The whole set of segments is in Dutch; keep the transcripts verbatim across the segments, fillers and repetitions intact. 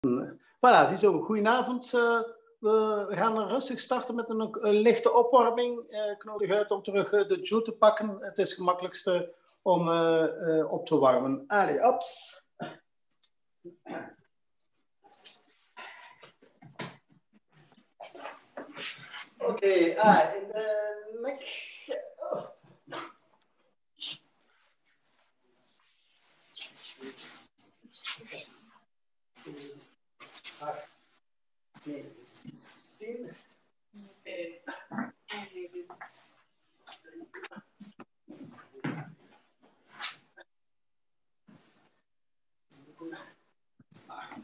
Voilà, ziezo, goedenavond. Uh, we gaan rustig starten met een, een lichte opwarming. Uh, ik nodig uit om terug uh, de Joule te pakken. Het is het gemakkelijkste om uh, uh, op te warmen. Allee, ops. Oké, okay, ah, in de nek. Oh. acht, negen, tien, één. acht.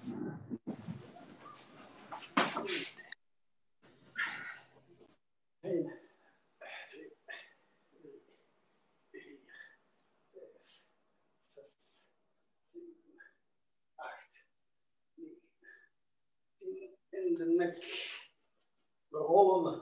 één, twee, drie, vier, vijf, zes, zeven, acht, negen, tien. In de nek. We rollen.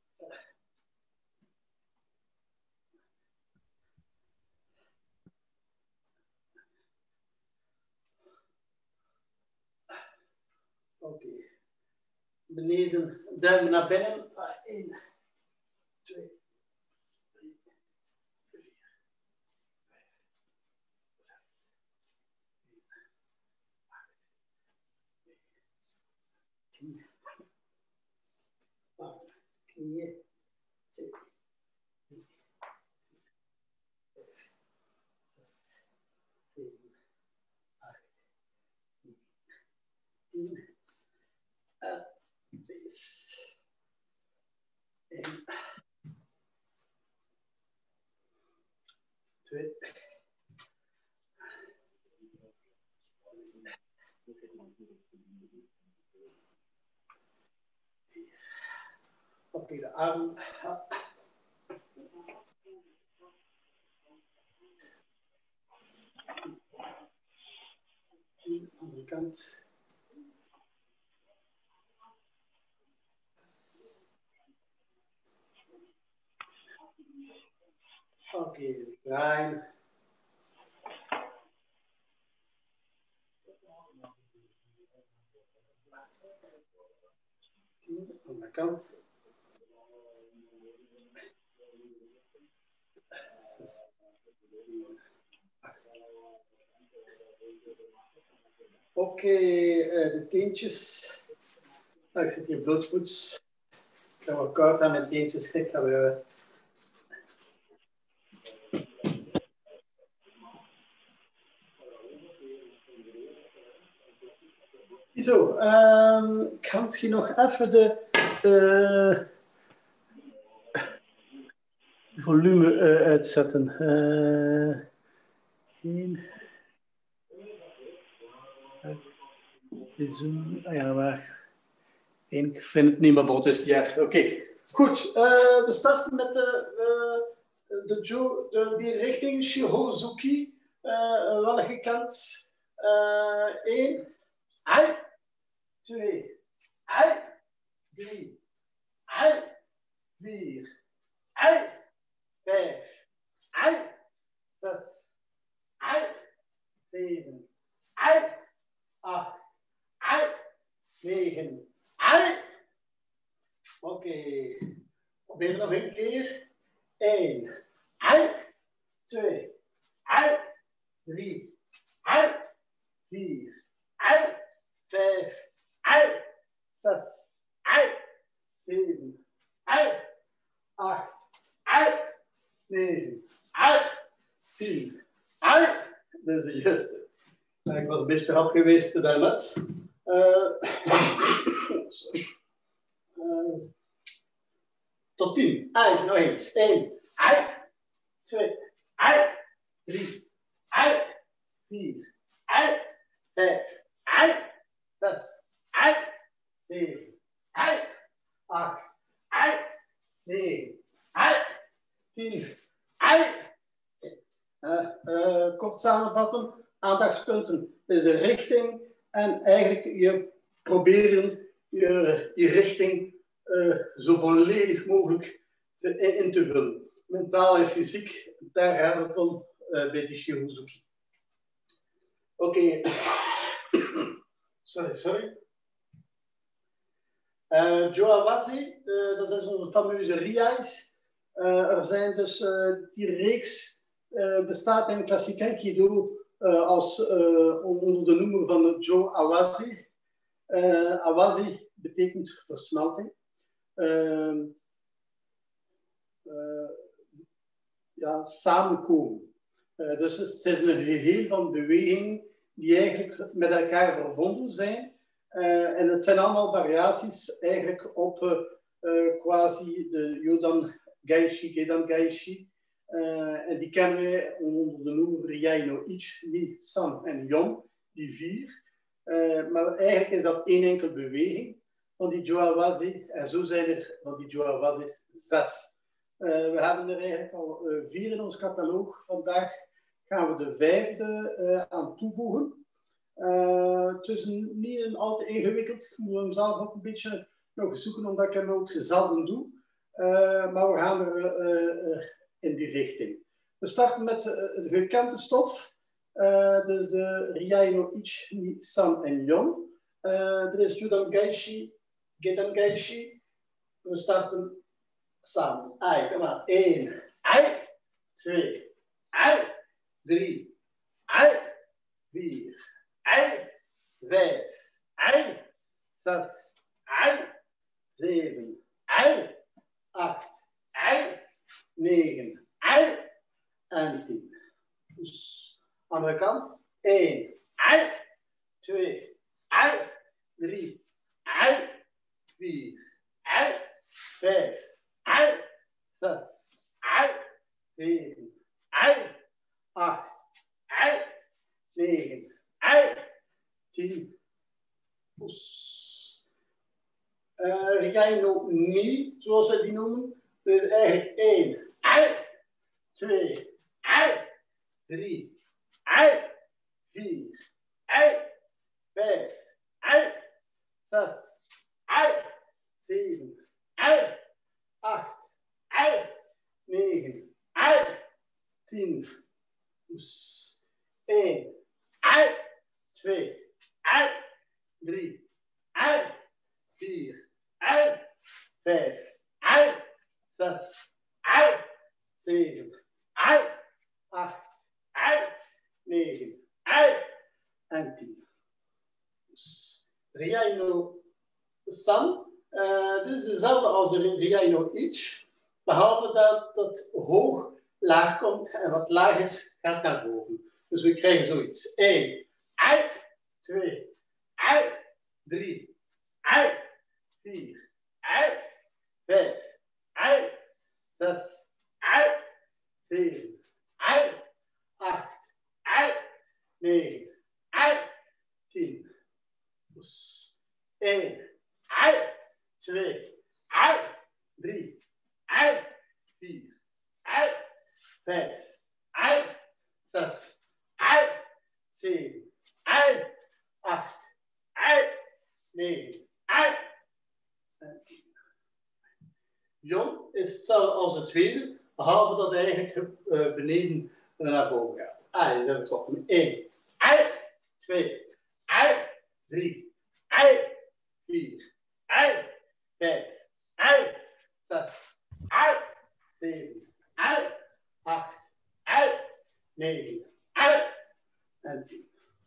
Oké. Okay. Beneden, duim naar binnen. één, twee, drie, vier, vijf, zes, zeven, acht, negen, tien. Knieën. twee, drie, vier, vijf, zes, zeven, acht, negen, tien. Base. één, twee, oké, okay, de arm. De andere kant. Oké, okay, draaien. Andere kant. Oké, okay, uh, de teentjes. Oh, ik zit hier blootvoets. Ik ga wel koud aan mijn teentjes. Ik ga weer... Zo, um, ik ga misschien nog even de uh, volume uh, uitzetten. Uh, één. Uh, zoom. Ah ja, waar? Eén. Ik vind het niet meer bot, is ja. Oké, okay. Goed. Uh, we starten met de, uh, de, jo de vier richting Shihozuki. Uh, wel gekend. één. Uh, twee, drie, vier, vijf, zes, zeven, acht, negen. Oké, probeer nog een keer. één, twee, drie, vier, vijf, zes, zeven, acht, negen, tien. Dat is de juiste. Ik was een beetje rap geweest daarnet. Uh, uh, tot tien. Ah, nog eens. één, twee, drie, vier, vijf, zes, zeven, acht, negen, tien. Uh, uh, kort samenvatten, aandachtspunten is een richting en eigenlijk je proberen je, die richting uh, zo volledig mogelijk te, in te vullen. Mentaal en fysiek, daar gaat het om uh, bij die Shihozuki. Oké. Okay. sorry, sorry. Uh, Joawazi, uh, dat is onze fameuze Riai's. Uh, er zijn dus, uh, die reeks uh, bestaat in klassiek Aikido uh, als uh, onder de noemer van Jo Awazi. Uh, Awazi betekent versmelting. Uh, uh, ja, samenkomen. Uh, dus het is een geheel van bewegingen die eigenlijk met elkaar verbonden zijn. Uh, en het zijn allemaal variaties eigenlijk op uh, uh, quasi de Yodan Gaishi, Gedan Gaishi. Uh, en die kennen wij onder de noemer Riai no Ich, Ni, San en Yon, die vier. Uh, maar eigenlijk is dat één enkele beweging van die Joawazi. En zo zijn er van die Joawazi's zes. Uh, we hebben er eigenlijk al uh, vier in ons catalogus. Vandaag gaan we de vijfde uh, aan toevoegen. Uh, het is niet een al te ingewikkeld. Ik moet hem zelf ook een beetje nog zoeken, omdat ik hem ook zelden doe. Uh, maar we gaan er uh, uh, in die richting. We starten met uh, de gekende stof. Uh, de, de Riai no Ich, Ni, San en Yon. Uh, er is Yodan Gaishi, Gedan Gaishi. We starten samen. Ai, kom maar. één. Ai. Twee. Ai. Drie. Ai. Vier. Ai. Vijf. Ai. Zes. Ai. Zeven. Ai. Acht. Ai. Negen. Ai. En tien. Dus andere kant. één. Ai. Twee. Ai. Drie. Ai. Vier. Ai. Vijf. Ai. Zes. Ai. Zeven. Ai. Acht. Ai. Negen. Ai. Tien. Dus. Uh, Riai no Ni, zoals wij die noemen. Dus eigenlijk één. Ai. Twee. Ai. Drie. Ai. Vier. Ai. Vijf. Ai. Zes. Ai. Zeven. Ai. Acht. Ai. Negen. Ai. Tien. Dus één. Ai. Twee. Ai. Drie. Ai. Vier. Ai. Vijf. Ai. Zes. Ai. Zeven. Ai. Acht. Ai. Negen. Ai. En tien. Dus Riai no San. Uh, dit is hetzelfde als de Riai no Ich. Behalve dat het hoog laag komt en wat laag is, gaat naar boven. Dus we krijgen zoiets. één. Ai. twee. Ai. drie. Ai. vier. Ai. vijf. Ai. zes. Ai. zeven. Ai. acht. Ai. negen. Ai. tien. Dus één. Ai. twee. Ai. drie. Ai. vier. Ai. vijf. Ai. zes. Ai. zeven. Ai. acht. Ai. negen. Ai. En tien. Yon is hetzelfde als de tweede, behalve dat hij eigenlijk uh, beneden naar boven gaat. Ai, dus hebben we toch een één. Ai. twee. Ai. drie. Ai. vier. Ai. vijf. Ai. zes. Ai. zeven. Ai. acht. Ai. negen. Ai. En tien.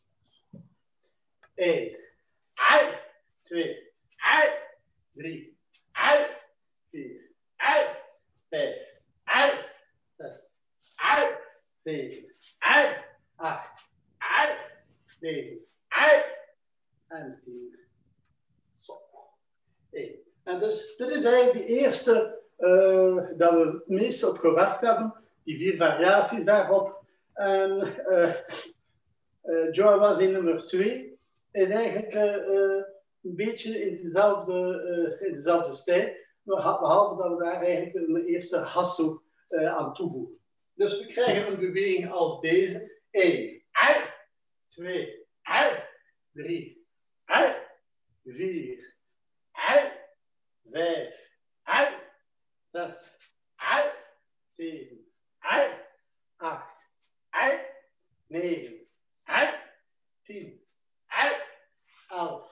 één. Ai. twee. Ai. drie. Ai. vier. Ai. vijf. Ai. zes. Ai. zeven. Ai. acht. Ai. negen. Ai. En tien. Zo. één. En dus dit is eigenlijk de eerste uh, dat we het meest op gewerkt hebben. Die vier variaties daarop. En uh, uh, Joawazi nummer twee is eigenlijk uh, uh, een beetje in dezelfde, uh, in dezelfde stijl. Behalve dat we daar eigenlijk een eerste hasso uh, aan toevoegen. Dus we krijgen een beweging als deze. één. Ai. twee. Ai. drie. Ai. vier. Ai. vijf. Ai. zes. Ai. zeven. Ai. acht. Ai. negen. Ai. tien. Ai. elf.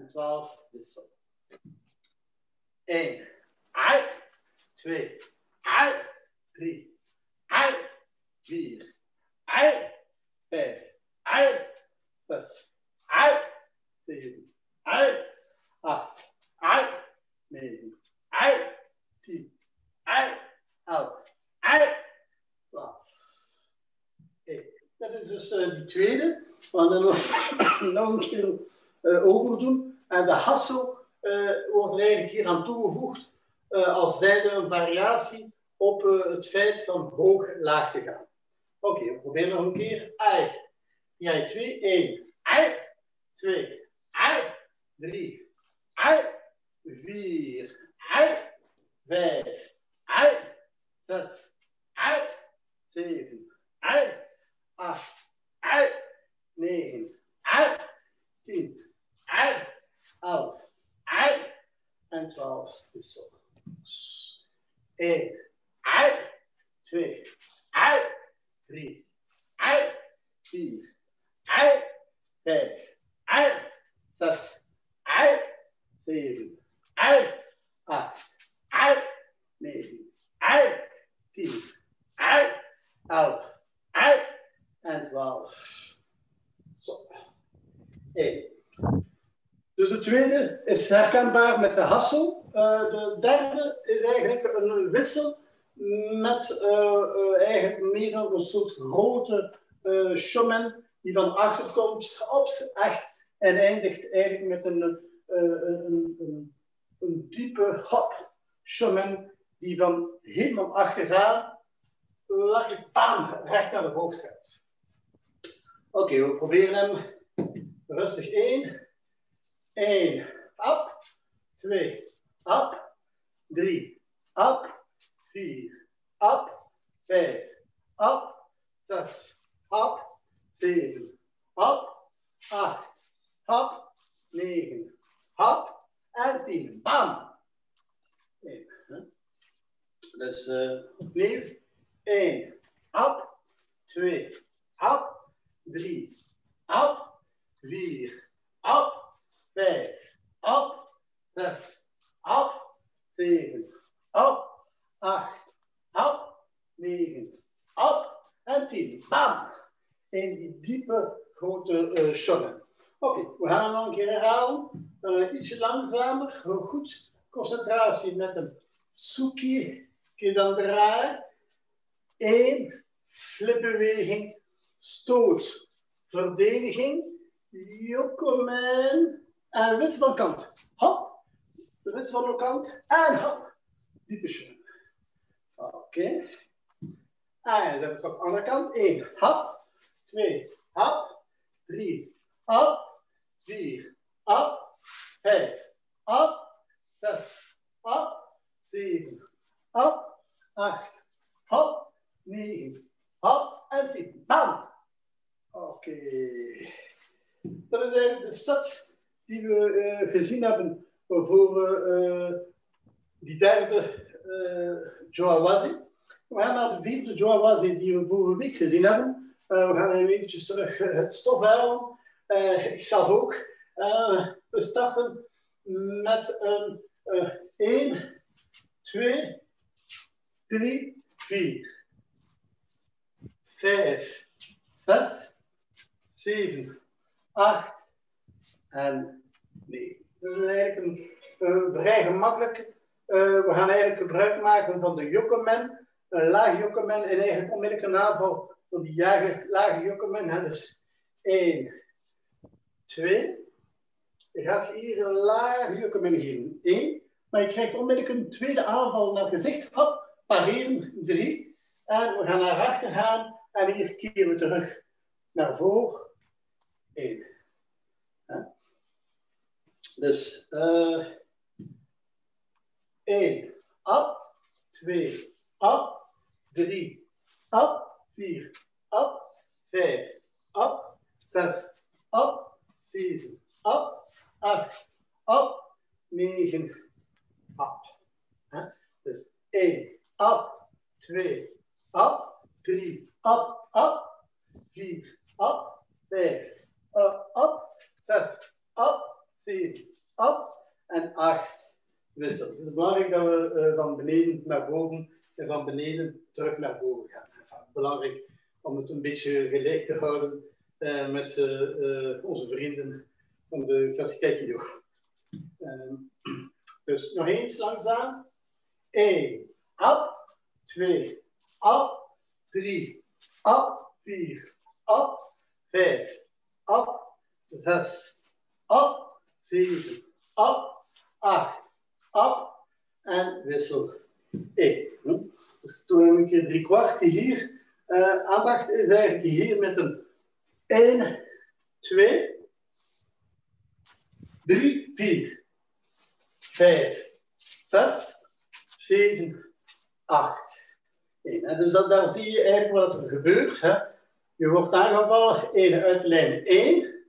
twaalf wissel. één, twee, drie, vier, vijf, zes, zeven, acht, negen, tien, elf, twaalf. Dat is dus uh, die tweede. We gaan er nog, nog een keer uh, overdoen. En de hassel uh, wordt er eigenlijk hier aan toegevoegd uh, als zijnde een variatie op uh, het feit van hoog-laag te gaan. Oké, okay, we proberen nog een keer. I. Jij twee, één. I. twee. I. drie. I. vier. I. vijf. I. zes. I. zeven. I. acht. I. negen. I. tien. I. elf. I. En twaalf. Wissel. één. I. twee. I. drie. I. vier. I. vijf. I. zes. I. zeven. I. acht. I. negen. I. tien. I. elf. I. En twaalf. Zo. één. Dus de tweede is herkenbaar met de hassel. Uh, de derde is eigenlijk een wissel met uh, uh, eigenlijk meer dan een soort grote uh, chemin die van achter komt op echt en eindigt eigenlijk met een, uh, een, een, een diepe hop chemin die van helemaal achteraan bam, recht naar de hoofd gaat. Oké, okay, we proberen hem rustig. één. één. Up. twee. Up. drie. Up. vier. Up. vijf. Up. zes. Up. zeven. Up. acht. Up. negen. Up. En tien. Bam. Nee. Dus uh, opnieuw. één. Up. twee. Up. drie. Up. vier. Up. vijf. Up. zes. Up. zeven. Up. acht. Up. negen. Up. En tien. Bam. In die diepe grote uh, shonnen. Oké, okay, we gaan hem nog een keer herhalen. Uh, ietsje langzamer. Goed. Concentratie met een Tsuki. Keer dan draaien. één. Flipbeweging. Stoot. Verdediging. Yokomen. En wissel van kant. Hop. Wissel van de kant. En hop. Diepe shonnen. Oké. Okay. En dan heb ik op de andere kant. één. Hop. twee. Hop. drie. Hop. vier. Hop. vijf. Hop. zes. Hop. zeven. Hop. acht. Hop. negen. Hop. En tien. Bam. Oké. Okay. Dat is eigenlijk de set die we uh, gezien hebben voor uh, die derde uh, Joawazi. We gaan naar de vierde Joawazi die we vorige week gezien hebben. Uh, we gaan even eventjes terug het stof halen. Uh, ik zelf ook. Uh, we starten met een uh, één, twee, drie, vier, vijf, zes, zeven, acht en negen. Dus dat is eigenlijk een uh, vrij gemakkelijk. Uh, we gaan eigenlijk gebruik maken van de yokomen, een laag yokomen en eigenlijk onmiddellijk een aanval van die lage, lage yokomen. Dus één, twee. Je gaat hier een laag yokomen geven. één. Maar je krijgt onmiddellijk een tweede aanval naar het gezicht. Hop, pareren. drie. En we gaan naar achter gaan. En hier keren we terug naar voren. één. Ja. Dus uh, één. Up. twee. Up. drie. Up. vier. Up. vijf. Up. zes. Up. zeven. Up. acht. Up. negen. Up. Ja. Dus één. Up. twee. Up. drie. Up. Up. vier. Up. vijf. Uh, up. zes. Up. zeven. op en acht, wissel. Het is belangrijk dat we uh, van beneden naar boven en van beneden terug naar boven gaan. Enfin, belangrijk om het een beetje gelijk te houden uh, met uh, uh, onze vrienden van de klassieke aikido. Uh, dus nog eens langzaam. één, op, twee, op, drie, op, vier, op, vijf, op, zes, op, zeven, op, acht, op en wissel. één. Dus toen een keer drie kwart hier. Uh, aandacht is eigenlijk hier met een één, twee, drie, vier, vijf, zes, zeven, acht. En dus dat, daar zie je eigenlijk wat er gebeurt. Hè. Je wordt aangevallen, één uit lijn één,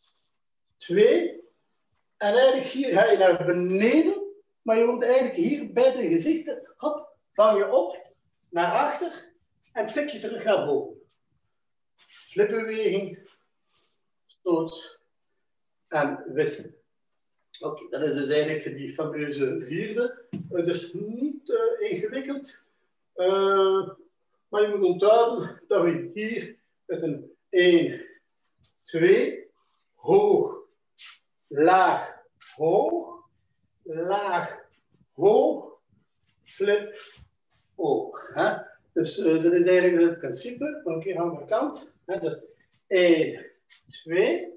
twee, en eigenlijk hier ga je naar beneden, maar je wordt eigenlijk hier bij de gezichten, hop, vang je op, naar achter en tik je terug naar boven. Flipbeweging, stoot en wissel. Oké, okay, dat is dus eigenlijk die fameuze vierde. Uh, dus niet uh, ingewikkeld. Uh, maar je moet onthouden dat we hier met een één, twee, hoog, laag, hoog, laag, hoog, flip, hoog. Hè? Dus uh, dat is eigenlijk het principe. Een keer aan de andere kant. Hè? Dus één, twee,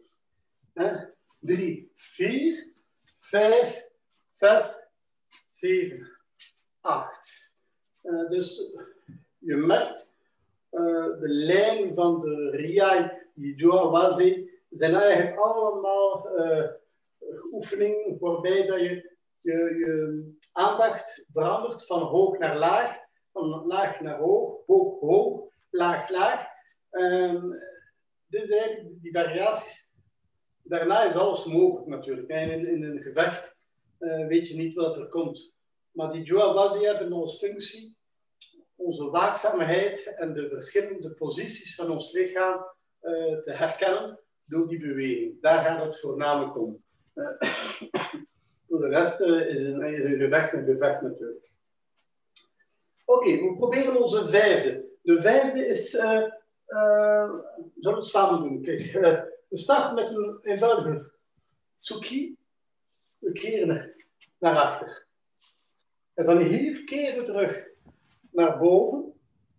drie, vier, vijf, zes, zeven, acht. Uh, dus je merkt uh, de lijn van de Riai, die Joawase, zijn eigenlijk allemaal uh, oefeningen waarbij dat je, je je aandacht verandert van hoog naar laag, van laag naar hoog, hoog, hoog, laag, laag. Um, dit zijn eigenlijk die variaties. Daarna is alles mogelijk natuurlijk. En in, in een gevecht uh, weet je niet wat er komt. Maar die Joawase hebben als functie onze waakzaamheid en de verschillende posities van ons lichaam uh, te herkennen door die beweging. Daar gaat het voornamelijk om. Uh, voor de rest uh, is, een, is een gevecht een gevecht natuurlijk. Oké, okay, we proberen onze vijfde. De vijfde is... Uh, uh, zullen we het samen doen? Kijk, uh, we starten met een eenvoudige tsuki. We keren naar achter. En van hier keren we terug naar boven.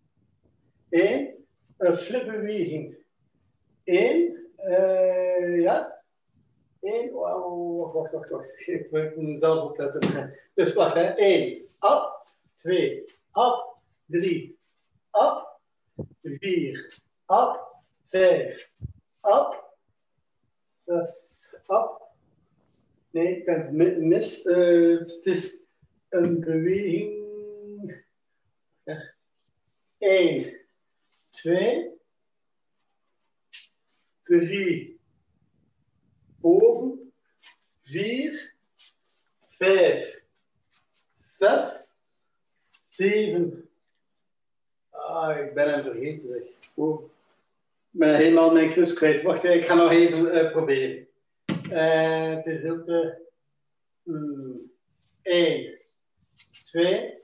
Eén. Een flipbeweging. Eén. Uh, ja. Eén. Oh, wacht, wacht, wacht, wacht. Ik moet mezelf opletten. Dus wacht, hè. Eén. Op. Twee. Op. Drie. Op. Vier. Op. Vijf. Op. Zes. Op. Nee, ik ben het mis. Uh, het is een beweging. Ja. Eén, twee, drie, boven, vier, vijf, zes, zeven. Ah, ik ben hem vergeten, zeg. Oh. Ik ben helemaal mijn klus kwijt. Wacht, ik ga nog even uh, proberen. Uh, het is ook uh, um, één, twee,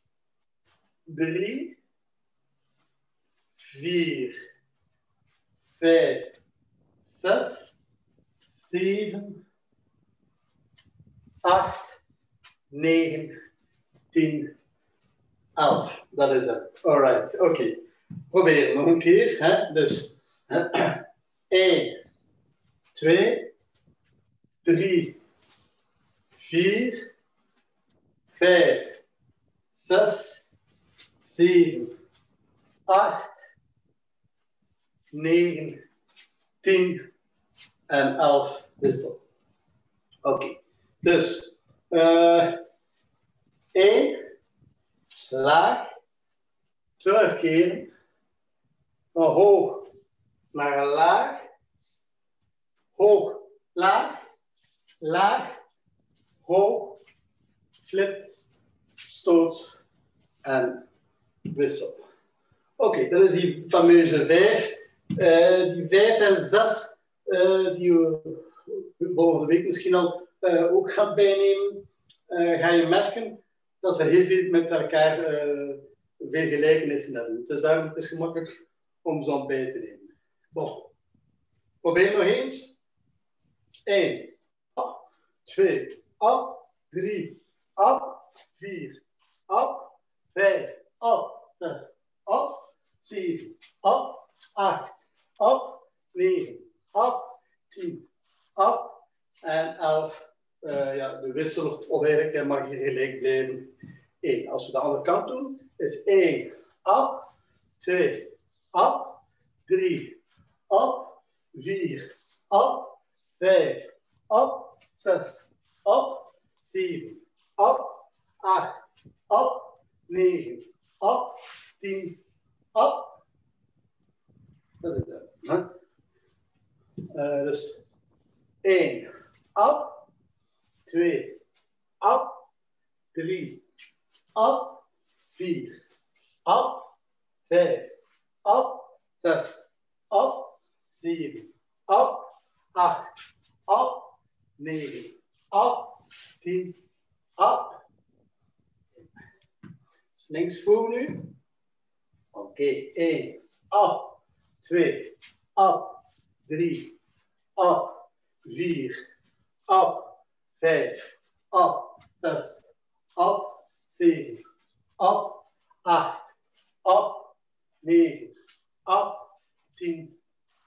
drie, vier, vijf, zes, zeven, acht, negen, tien, elf. Dat is het. Alright, oké. Okay. Proberen nog een keer. Hè? Dus één, twee, drie, vier, vijf, zes, zeven, acht, negen, tien en elf wissel. Oké, okay. Dus uh, één, laag, terugkeren, van hoog naar laag, hoog, laag, laag, hoog, flip, stoot en wissel. Oké, okay, dat is die fameuze vijf. Uh, die vijf en zes, uh, die we volgende week misschien al uh, ook gaat bijnemen, uh, ga je merken dat ze heel veel met elkaar uh, veel gelijkenissen hebben. Dus daarom het is het gemakkelijk om ze aan bij te nemen. Bon. Probeer nog eens. één, twee, drie, vier, vijf, zes, zeven, acht, negen, tien, en elf. Uh, ja, de wissel, of eigenlijk mag hier gelijk blijven. één. Als we de andere kant doen, is één, twee, drie, vier, vijf, zes, zeven, acht, negen, tien, dat is het. Huh? Uh, dus één, twee, drie, vier, vijf, zes, zeven, acht, negen, tien, dus links voor nu. Oké, okay. één, twee, drie, vier, vijf, zes, zeven, acht, negen, tien,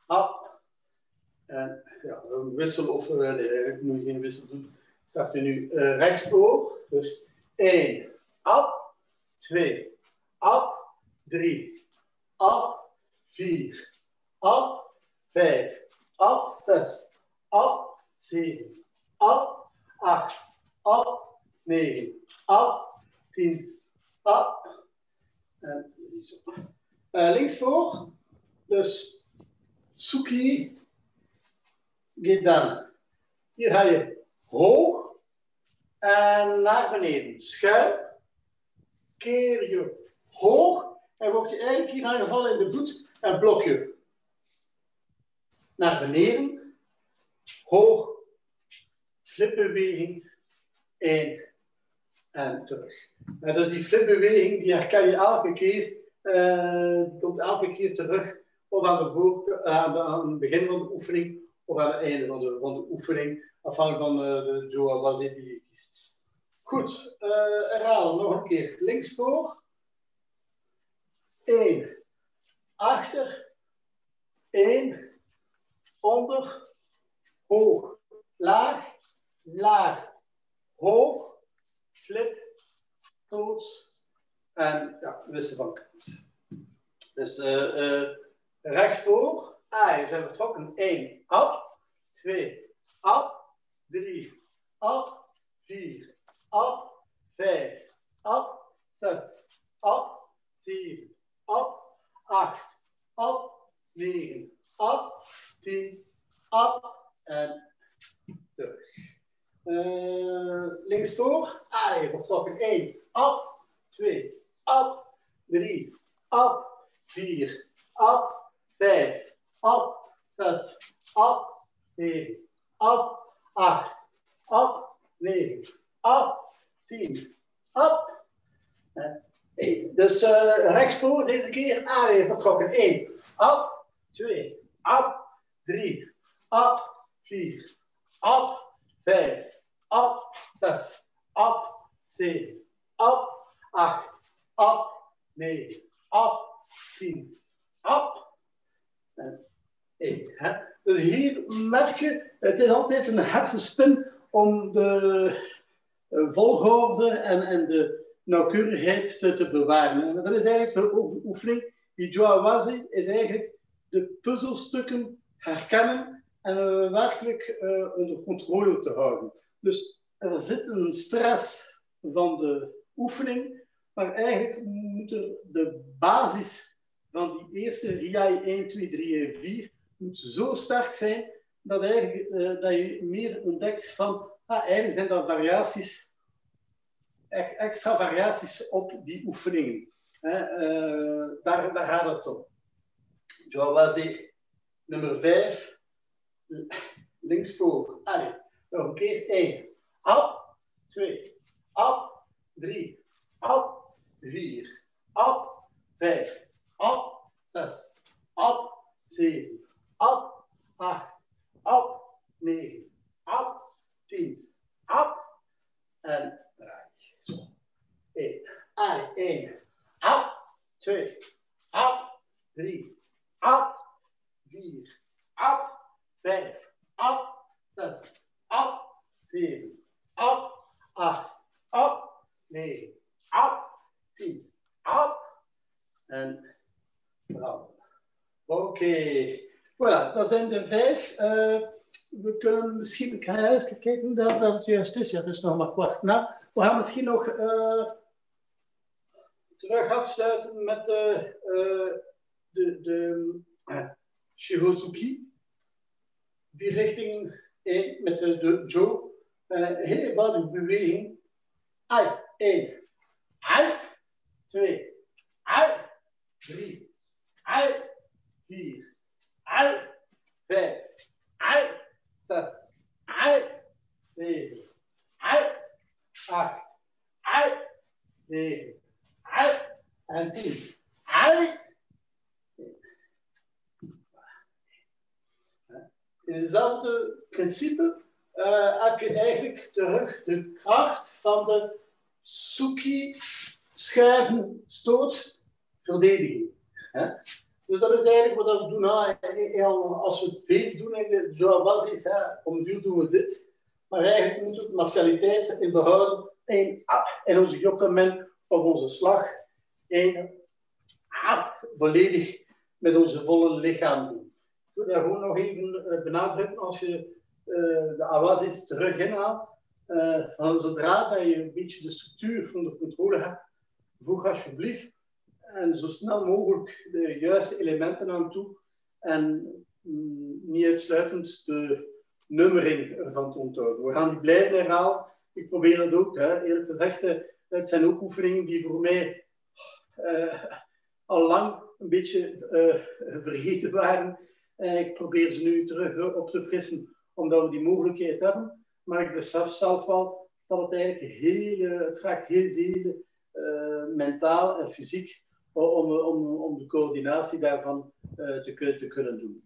en ja, een wissel of uh, nee, ik moet geen wissel doen. Staat je nu uh, rechts voor. Dus één, twee, drie, vier, vijf, zes, zeven, acht, negen, tien. En ziezo. Uh, links voor. Dus Suki. Geht dan. Hier ga je hoog en naar beneden. Schuin. Keer je hoog. En word je eigenlijk hier aangevallen in de voet en blok je. Naar beneden. Hoog. Flipbeweging. één. En terug. En dus die flipbeweging die herken je elke keer. Uh, die komt elke keer terug. Of aan, de voor, uh, aan, de, aan het begin van de oefening. Of aan het einde van de, van de oefening, afhankelijk van uh, de Joawase die je kiest. Goed, uh, herhaal nog een keer. Links voor. één. Achter. één. Onder. Hoog. Laag. Laag. Hoog. Flip. Toets. En ja, wissel van kant. Dus uh, uh, rechts voor. Ah, je zijn vertrokken. één, op, twee, op, drie, op, vier, op, vijf, op, zes, op, zeven, op, acht, op, negen, op, tien, op en terug. Uh, links voor. Ah, je vertrokken. één, op, twee, op, drie, op, vier, op, vijf. Op, zes, op, zeven, op, acht, op, negen, op, tien, op. En één. Dus uh, rechts voor deze keer. Ah, je vertrokken. één, op, twee, op, drie, op, vier, op, vijf, op, zes, op, zeven, op, acht, op, negen, op, tien, op. En één, hè? Dus hier merk je, het is altijd een hersenspin om de volgorde en, en de nauwkeurigheid te, te bewaren. En dat is eigenlijk de oefening. Die Joawase is eigenlijk de puzzelstukken herkennen en uh, werkelijk uh, onder controle te houden. Dus er zit een stress van de oefening, maar eigenlijk moet er de basis van die eerste Riai één, twee, drie en vier moet zo sterk zijn dat, eigenlijk, uh, dat je meer ontdekt van ah, eigenlijk zijn dat variaties, extra variaties op die oefeningen. Hè, uh, daar, daar gaat het om. Joawase nummer vijf, links voor. Allee, Nog een keer. één. Op. twee. Op. drie. Op. vier. Op. vijf. Op. zes. Op. zeven. Op. acht. Op. negen. Op. tien. Op. En draai. Zo. één. Ai. één. Op. twee. Op. drie. Op. vier. Op. vijf. Op. zes. Op. zeven. Op. acht. Op. negen. Op. tien. Op. En branden. Oké. Okay. Voilà, dat zijn de vijf. Uh, we kunnen misschien, ik ga even kijken dat, dat het juist is. Ja, het is nog maar kwart na. We gaan misschien nog uh, terug afsluiten met uh, uh, de, de uh, Shihozuki. Die richting één met de, de Jo. Uh, heel eenvoudige beweging. Ai, één. Ai, twee. Ai, drie. Ai, vier. Ai, vijf. Ai, zes. Ai, zeven. Ai, acht. Ai, negen. Ai, en tien. Ai. In hetzelfde principe uh, heb je eigenlijk terug de kracht van de Suki schuiven, stoot, verdediging. Hè? Dus dat is eigenlijk wat we doen. Ah, als we het veel doen in de Joawazi, om duur doen we dit. Maar eigenlijk moeten we martialiteit in behouden. En in onze jokkermen op onze slag. En ah, volledig met onze volle lichaam doen. Ik wil daar gewoon nog even benadrukken als je uh, de awazis terug inhaalt. Uh, van zodra dat je een beetje de structuur onder controle hebt, voeg alsjeblieft en zo snel mogelijk de juiste elementen aan toe en mm, niet uitsluitend de nummering ervan te onthouden. We gaan die blijven herhalen. Ik probeer het ook, hè. Eerlijk gezegd, het zijn ook oefeningen die voor mij uh, al lang een beetje uh, vergeten waren. Uh, ik probeer ze nu terug op te frissen, omdat we die mogelijkheid hebben. Maar ik besef zelf wel dat het eigenlijk heel, het vraagt heel veel uh, mentaal en fysiek om, om, om de coördinatie daarvan uh, te, te kunnen doen.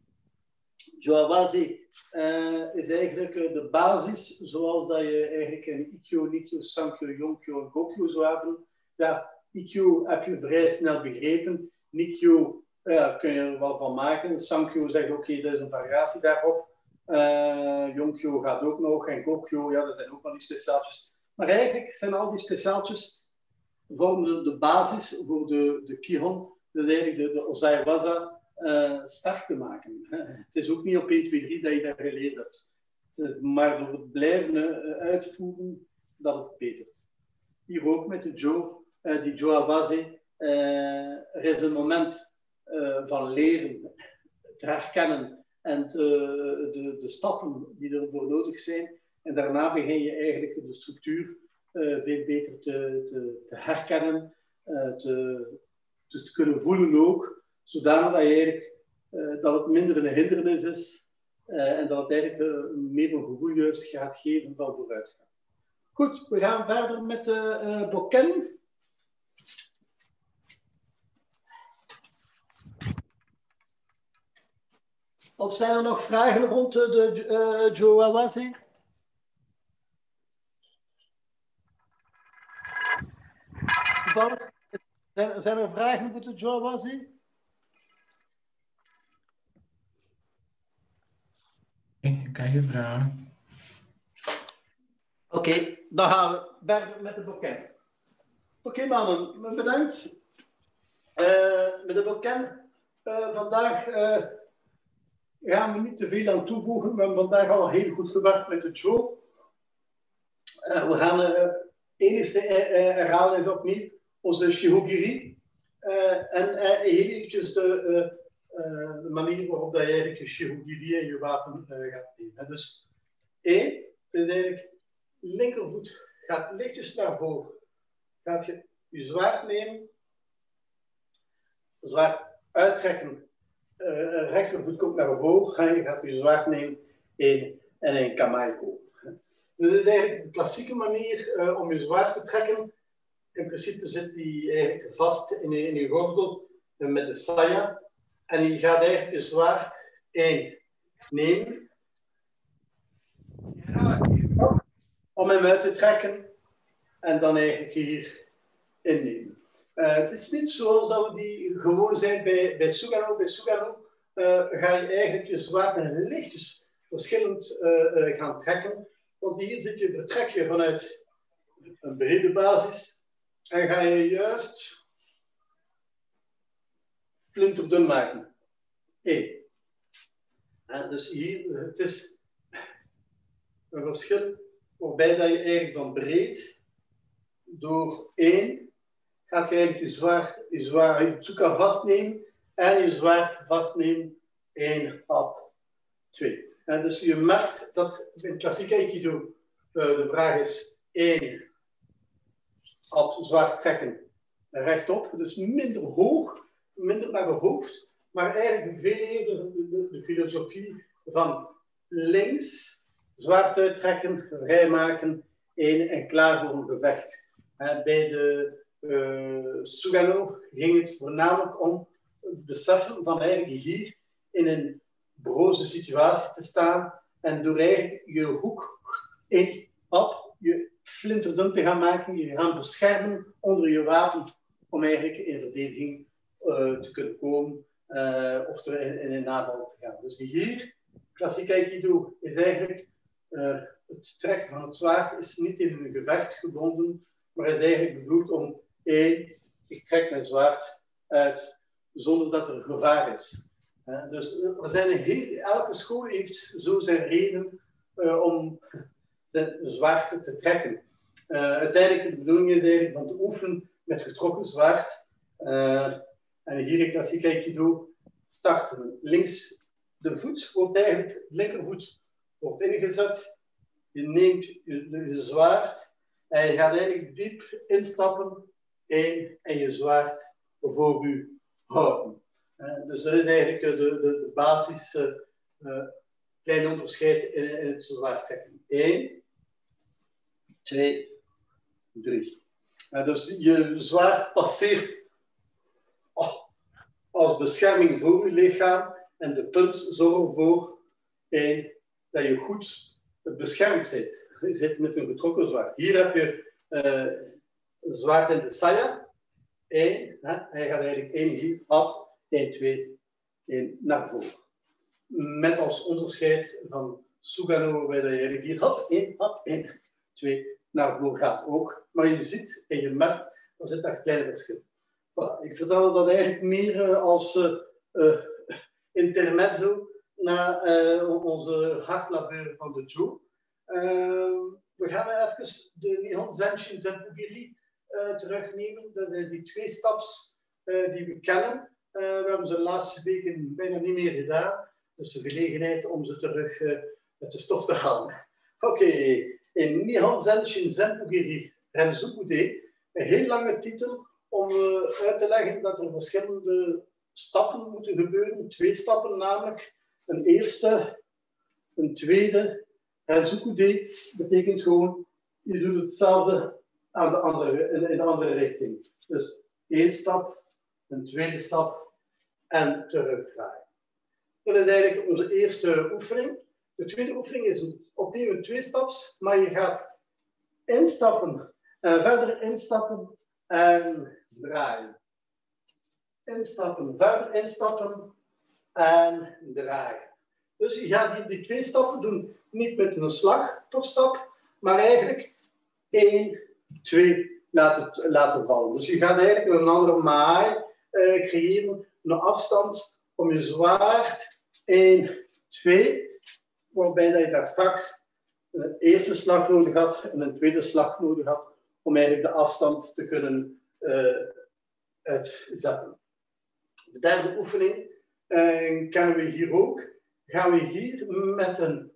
Joawazi uh, is eigenlijk uh, de basis, zoals dat je eigenlijk een Ikkyo, Nikyo, Sankyo, Yonkyo en Gokyo zou hebben. Ja, Ikkyo heb je vrij snel begrepen. Nikyo uh, kun je er wel van maken. Sankyo zegt oké, okay, dat is een variatie daarop. Uh, Yonkyo gaat ook nog en Gokyo, ja, dat zijn ook wel die speciaaltjes. Maar eigenlijk zijn al die speciaaltjes vormen de, de basis voor de, de Kihon, dus eigenlijk de, de Ozayawaza, uh, sterk te maken. Het is ook niet op één, twee, drie dat je dat geleerd hebt. Het, maar door het blijven uh, uitvoeren, dat het betert. Hier ook met de Jo, uh, die Joawazi. Uh, er is een moment uh, van leren, te herkennen en de, de, de stappen die ervoor nodig zijn. En daarna begin je eigenlijk de structuur uh, veel beter te, te, te herkennen, uh, te, te, te kunnen voelen ook, zodanig dat, je eigenlijk, uh, dat het minder een hindernis is uh, en dat het eigenlijk uh, meer een gevoel juist gaat geven van vooruitgang. Goed, we gaan verder met de uh, Bokken. Of zijn er nog vragen rond de, de uh, Joawazi? Toevallig, zijn, zijn er vragen rond de Joawazi? Ik kan je vragen. Oké, okay, dan gaan we verder met de Bokken. Oké okay, mannen, bedankt. Uh, met de Bokken uh, vandaag... Uh, gaan we niet te veel aan toevoegen. We hebben vandaag al heel goed gewerkt met de Jo. Uh, we gaan het uh, enige uh, herhalen is opnieuw onze Shihogiri. Uh, en uh, heel eventjes de, uh, uh, de manier waarop dat je eigenlijk je Shihogiri en je wapen uh, gaat nemen. Dus één, is eigenlijk linkervoet gaat lichtjes naar voren. Gaat je je zwaard nemen, zwaard uittrekken. Uh, rechtervoet komt naar voren, je gaat je zwaard nemen in, en een kamaiko. Dus dit is eigenlijk de klassieke manier uh, om je zwaard te trekken. In principe zit die eigenlijk vast in je, in je gordel uh, met de saya. En je gaat eigenlijk je zwaard één nemen. Om hem uit te trekken. En dan eigenlijk hier innemen. Uh, het is niet zoals dat we die gewoon zijn bij, bij Sugano. Bij Sugano uh, ga je eigenlijk je zwaard en lichtjes verschillend uh, uh, gaan trekken. Want hier zit je, vertrek je vanuit een brede basis en ga je juist flinterdun maken. Eén. En dus hier, het is een verschil waarbij dat je eigenlijk van breed door één gaat je eigenlijk je zwaard, je zwaard, je tsuka vastnemen en je zwaard vastnemen. één, op twee. En dus je merkt dat in klassiek aikido uh, de vraag is één, op zwaard trekken rechtop, dus minder hoog, minder naar het hoofd, maar eigenlijk veel eerder de, de, de filosofie van links, zwaard uittrekken, vrijmaken, één en klaar voor een gevecht. En bij de uh, Sugano ging het voornamelijk om het beseffen van eigenlijk hier in een broze situatie te staan en door eigenlijk je hoek in, op, je flinterdun te gaan maken, je gaan beschermen onder je wapen om eigenlijk in verdediging uh, te kunnen komen uh, of er in, in een aanval te gaan. Dus hier, klassiek aikido, is eigenlijk uh, het trekken van het zwaard is niet in een gevecht gebonden, maar is eigenlijk bedoeld om één, ik trek mijn zwaard uit zonder dat er gevaar is. Uh, dus er zijn een heel, elke school heeft zo zijn reden uh, om de zwaard te trekken. Uh, uiteindelijk de bedoeling is eigenlijk van te oefenen met getrokken zwaard. Uh, en hier in klassiek aikido starten we links. De voet wordt eigenlijk, de linkervoet wordt ingezet. Je neemt je, je zwaard en je gaat eigenlijk diep instappen in, en je zwaard voor u houden. Uh, dus dat is eigenlijk de, de, de basis, uh, uh, klein onderscheid in, in het zwaard trekken. één, twee, drie. Uh, dus je zwaard passeert oh, als bescherming voor je lichaam en de punt zorgt ervoor één, dat je goed beschermd zit. Je zit met een getrokken zwaard. Hier heb je uh, een zwaard in de saya. één, hè, hij gaat eigenlijk één hier op. één, twee, één, naar voren. Met als onderscheid van Sugano, waarbij je eigenlijk hier hop, één, hop, één, twee, naar voren gaat ook. Maar je ziet en je merkt, er zit daar kleine verschillen. Voilà. Ik vertel dat eigenlijk meer uh, als uh, uh, intermezzo naar uh, onze hartlabeur van de Jo. Uh, we gaan even de Nihon Zenshin Zenpugiri uh, terugnemen. Dat is die twee staps uh, die we kennen. Uh, we hebben ze de laatste weken bijna niet meer gedaan. Dus de gelegenheid om ze terug uh, uit de stof te halen. Oké, okay. In Nihon Zenshin Zenpugiri Renzoku-de, een heel lange titel om uh, uit te leggen dat er verschillende stappen moeten gebeuren. Twee stappen namelijk. Een eerste, een tweede. Renzoku-de betekent gewoon, je doet hetzelfde aan de andere, in, in de andere richting. Dus één stap, een tweede stap en terugdraaien. Dat is eigenlijk onze eerste oefening. De tweede oefening is een, opnieuw een tweestaps, maar je gaat instappen en verder instappen en draaien. Instappen, verder instappen en draaien. Dus je gaat hier die twee stappen doen, niet met een slag per stap, maar eigenlijk één, twee laten, laten vallen. Dus je gaat eigenlijk een andere maai uh, creëren, een afstand om je zwaard één, twee, waarbij dat je daar straks een eerste slag nodig had en een tweede slag nodig had om eigenlijk de afstand te kunnen uh, uitzetten. De derde oefening uh, kennen we hier ook. Gaan we hier met een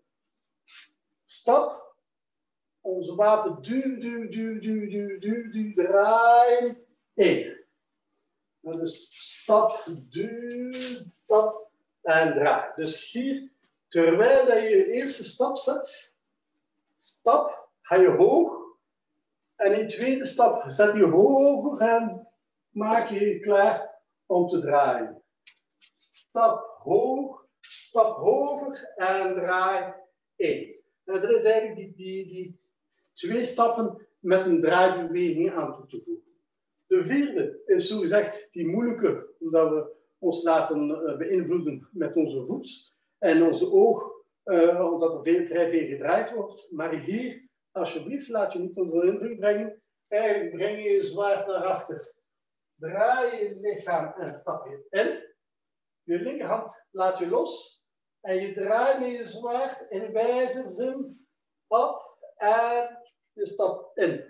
stap onze wapen duw, duw, duw, duw, duw, duw, duw, draaien. één. Dus stap, duw, stap en draai. Dus hier, terwijl je je eerste stap zet, stap ga je hoog. En in de tweede stap zet je hoger en maak je je klaar om te draaien. Stap hoog, stap hoger en draai één. En dat is eigenlijk die, die, die twee stappen met een draaibeweging aan toe te voegen. De vierde is zogezegd die moeilijke, omdat we ons laten beïnvloeden met onze voet en onze oog, uh, omdat er veel, vrij veel gedraaid wordt. Maar hier, alsjeblieft, laat je niet onder de indruk brengen. Eigenlijk breng je je zwaard naar achter. Draai je lichaam en stap je in. Je linkerhand laat je los. En je draait met je zwaard in wijzerzin op en je stapt in.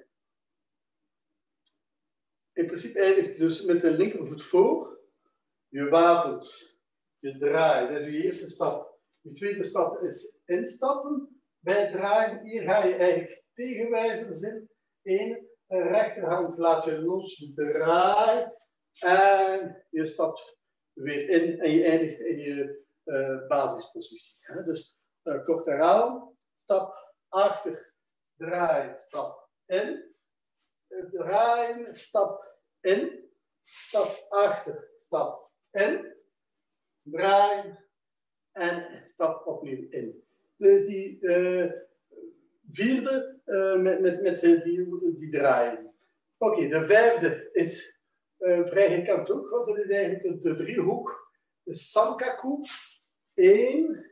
In principe eindigt dus met de linkervoet voor. Je wapent, je draait. Dat is je eerste stap. Je tweede stap is instappen. Bij het draaien, hier ga je eigenlijk tegenwijzerzin. Eén, rechterhand laat je los, je draait en je stapt weer in en je eindigt in je uh, basispositie. Hè? Dus uh, kort herhalen, stap achter, draai, stap in, draaien, stap in, stap achter, stap in, draaien en stap opnieuw in. Dus die uh, vierde uh, met, met, met die, die draaien. Oké, okay, de vijfde is uh, vrij gekant ook, want dat is eigenlijk de driehoek. De sankaku. één,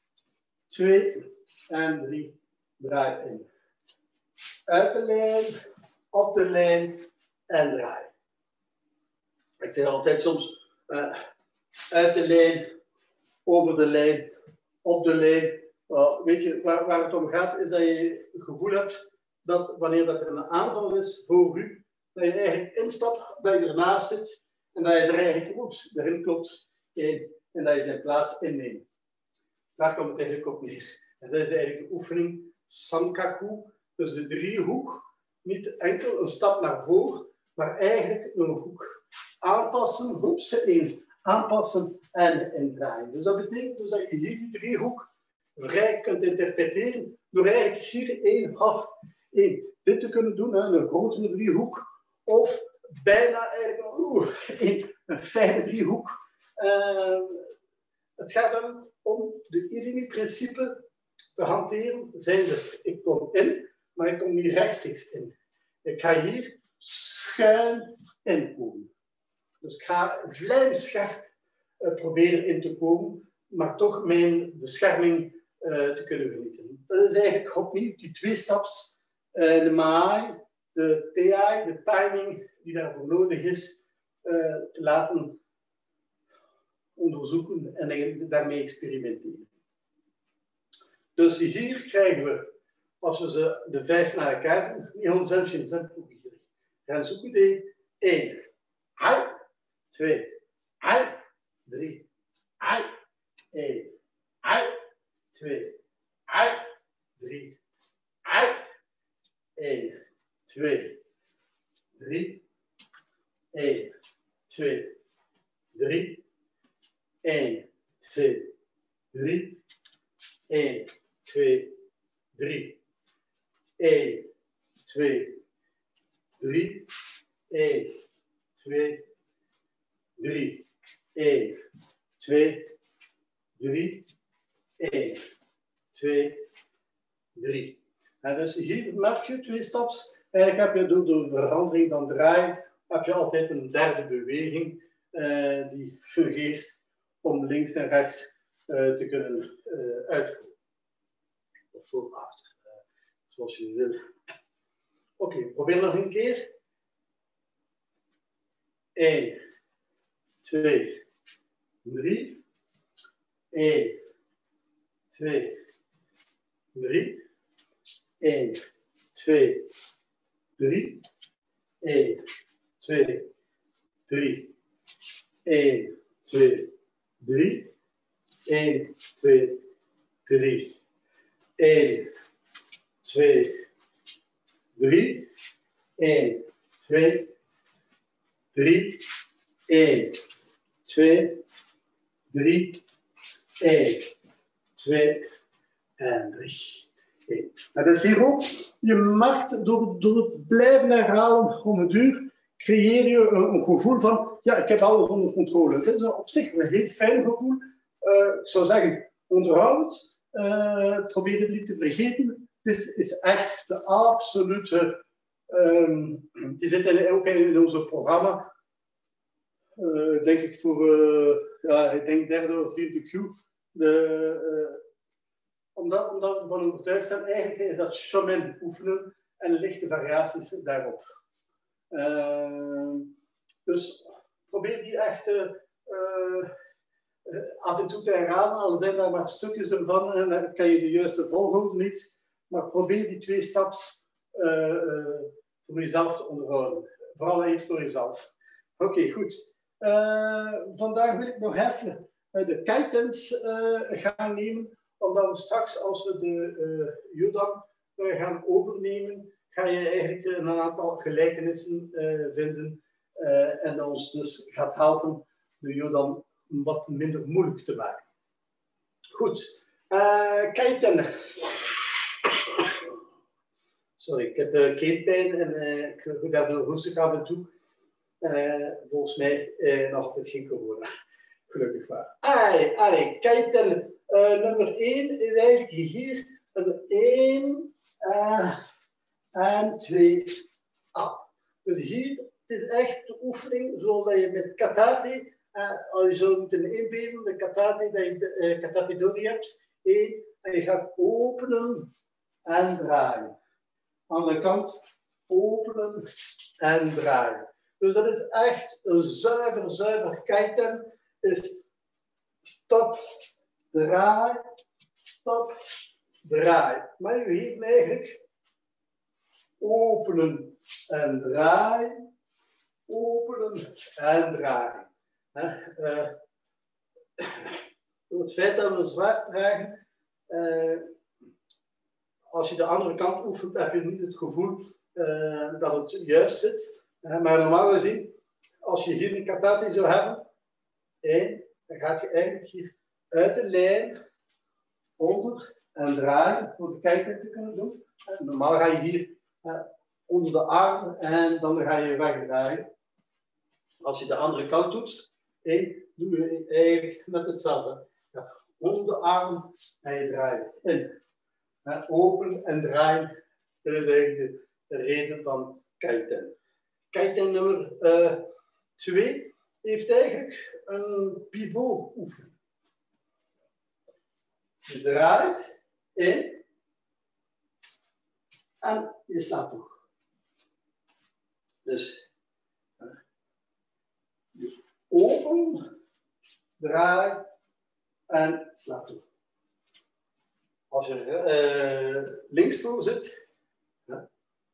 twee en drie. Draai in. Uit de lijn, op de lijn en draai. Ik zeg altijd soms uh, uit de lijn, over de lijn, op de lijn. Uh, weet je, waar, waar het om gaat, is dat je het gevoel hebt dat wanneer dat er een aanval is voor u, dat je eigenlijk instapt, dat je ernaast zit en dat je er eigenlijk oeps, erin klopt in, en dat je zijn plaats inneemt. Daar komt het eigenlijk op neer. En dat is eigenlijk de oefening sankaku, dus de driehoek. Niet enkel een stap naar voren, maar eigenlijk een hoek aanpassen, hoepse één, aanpassen en indraaien. Dus dat betekent dus dat je hier die driehoek vrij kunt interpreteren door eigenlijk hier één, half, één, dit te kunnen doen, een grotere driehoek, of bijna eigenlijk oeh, een, een fijne driehoek. Uh, het gaat dan om de Irimi-principe te hanteren, zijnde ik kom in, maar ik kom niet rechtstreeks in. Ik ga hier schuin inkomen. Dus ik ga vlijmscherp uh, proberen in te komen, maar toch mijn bescherming uh, te kunnen genieten. Dat is eigenlijk opnieuw die twee staps, uh, de maai, de T I, de timing die daarvoor nodig is, uh, te laten onderzoeken en daarmee experimenteren. Dus hier krijgen we, als we ze de vijf naar elkaar doen, Nihon Zenshin Zenpugi gericht. Gaan zoeken die één, hai, twee, hai, drie, hai, één, hai, twee, hai, drie, hai, één, twee, drie, één, twee, drie, één, twee, drie, één, twee, drie, één, twee, drie, één, twee, drie, één, twee, drie, één, twee, drie. En dus hier merk je twee staps. Eigenlijk heb je door de verandering van draai heb je altijd een derde beweging uh, die fungeert om links en rechts uh, te kunnen uh, uitvoeren. Of voor achter, uh, zoals je wil. Oké, okay, probeer nog een keer. één, twee, drie. één, twee, drie. één, twee, drie. één, twee, drie. één, twee, drie. één, twee, drie. één, twee, drie. één, twee, drie. één, twee, drie. één, twee en drie. Okay. En dus hier ook, je maakt door, door het blijven herhalen om een duur, creëer je een, een gevoel van, ja, ik heb alles onder controle. Dat is op zich een heel fijn gevoel. Uh, ik zou zeggen, onderhoud het. Uh, probeer het niet te vergeten. Dit is echt de absolute... Um, die zit in, ook in ons programma. Uh, denk ik voor, uh, ja, ik denk derde of vierde Q. De, uh, omdat, omdat we van overtuigd zijn, eigenlijk is dat chemin oefenen en lichte variaties daarop. Uh, dus probeer die echt uh, uh, af en toe te herhalen, al zijn daar maar stukjes ervan en dan kan je de juiste volgorde niet. Maar probeer die twee staps uh, uh, voor jezelf te onderhouden. Vooral eens voor jezelf. Oké, okay, goed. Uh, vandaag wil ik nog even uh, de keitens uh, gaan nemen, omdat we straks, als we de uh, Yodam uh, gaan overnemen, ga je eigenlijk een aantal gelijkenissen uh, vinden uh, en dat ons dus gaat helpen de Yodam wat minder moeilijk te maken. Goed, uh, keiten. Sorry, ik heb uh, keelpijn en uh, ik daardoor hoest ik af en toe. Uh, volgens mij uh, nog altijd geen corona. Gelukkig maar. Allee, allee, keiten. Uh, nummer één is eigenlijk hier een één uh, en twee A. Dus hier het is echt de oefening zoals je met katate, uh, als je zou moeten inbeelden, de katate, dat je de uh, katate dori hebt. één, en je gaat openen en draaien. Andere kant, openen en draaien. Dus dat is echt een zuiver, zuiver keiten. Is stap, draai, stap, draai. Maar je hier eigenlijk openen en draaien, openen en draaien. Uh, door het feit dat we een zwaard dragen, uh, als je de andere kant oefent, heb je niet het gevoel uh, dat het juist zit. Uh, maar normaal gezien, als je hier een katate zou hebben, één, dan ga je eigenlijk hier uit de lijn onder en draaien voor de kijker te kunnen doen. Uh, normaal ga je hier uh, onder de arm en dan ga je wegdraaien. Als je de andere kant doet, één, doe je eigenlijk met hetzelfde. Je gaat onder de arm en je draait in. Uh, open en draaien, dat is eigenlijk de, de reden van keiten. Keiten nummer uh, twee heeft eigenlijk een pivot oefening. Je draait in en je slaat toe. Dus uh, je open, draai en slaat toe. Als je uh, links voor zit, ja,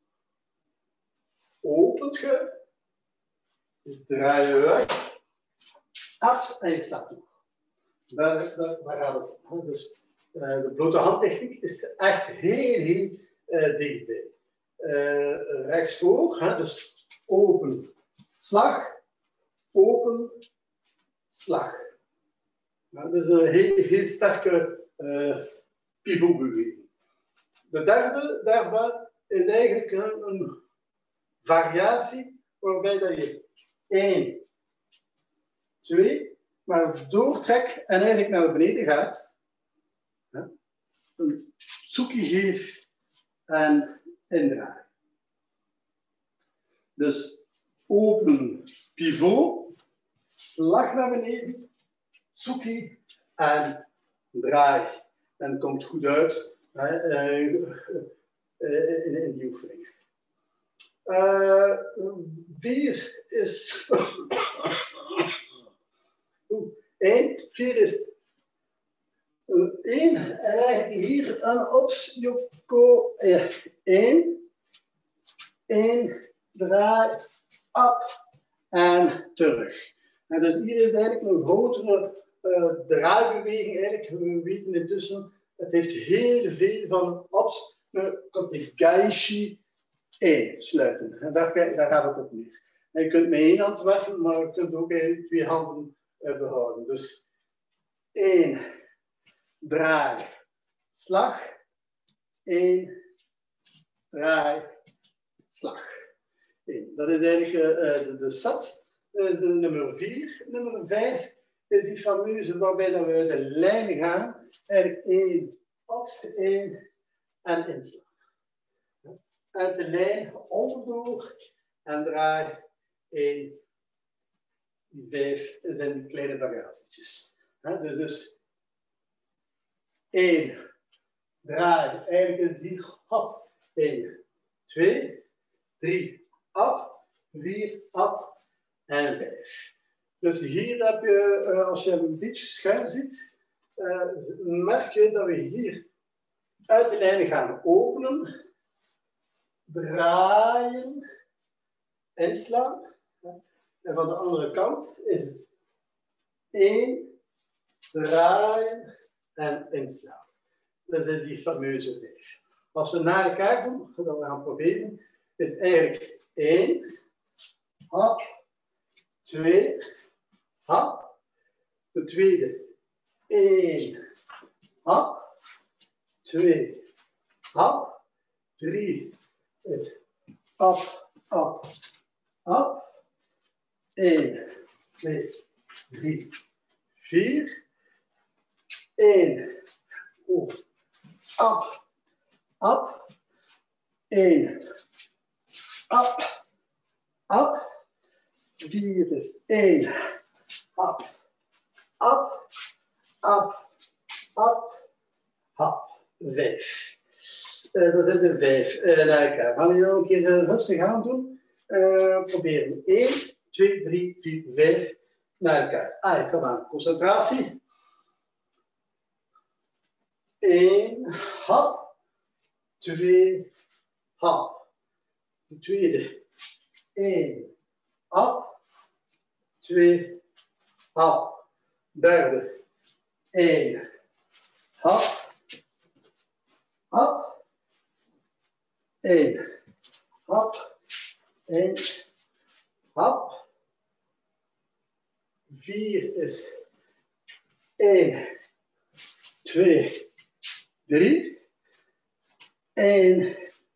opent je, je draai je weg, af en je slaat toe. Daar, daar, daar gaat het om. Dus uh, de blote handtechniek is echt heel, heel uh, dichtbij. Uh, rechts voor, hè, dus open, slag, open, slag. Ja, dus een heel, heel sterke uh, pivotbeweging. De derde daarbij is eigenlijk een, een variatie waarbij dat je één, twee, maar doortrek en eigenlijk naar beneden gaat. Hè? Een zoekje geef en indraai. Dus open pivot, slag naar beneden, zoekje en draai. En het komt goed uit hè, uh, uh, in, in die oefening. Uh, vier is... Eén, vier is... Eén, en eigenlijk hier een opsjoko. Eén, één, draai, op en terug. En dus hier is eigenlijk een grotere uh, draaibeweging. Eigenlijk, we weten intussen, het heeft heel veel van ops. Dan komt de gaishi één sluiten. En daar, daar gaat het op neer. En je kunt met één hand werken, maar je kunt ook eigenlijk twee handen uh, behouden. Dus één, draai, slag, één, draai, slag. één. Dat is eigenlijk uh, de, de set. Dat is de nummer vier. Nummer vijf is die fameuze waarbij dat we uit de lijn gaan. Eigenlijk één, op, één en inslaan. Uit de lijn, onderdoor en draai, één. Die vijf zijn die kleine variaties. Dus, dus één, draai, eigenlijk is die hop, één, twee, drie, op, vier, op en vijf. Dus hier heb je, als je een beetje schuin ziet, merk je dat we hier uit de lijn gaan openen, draaien, inslaan. En van de andere kant is het één, draaien en inslaan. Dat is die fameuze vijf. Als we naar elkaar doen, dat we gaan proberen, is eigenlijk één, hop, twee, hop. De tweede, één, hop, twee, hop, drie, is op, op, op. één, twee, drie, vier. één. Oh. Op. Op. één. Op. Op. vier is één. Op. Op. Op. Op. Op. vijf. Uh, dat zijn de vijf uh, naar elkaar. Gaan we nog een keer uh, rustig aan doen. Uh, proberen. één. twee, drie, vier, vijf naar elkaar. Ah, kom aan. Concentratie. één, hop. twee, hop. De tweede. één, hop. twee, hop. Derde. één, hop. Hop. één, hop. één, hop. vier is één, twee, drie. één,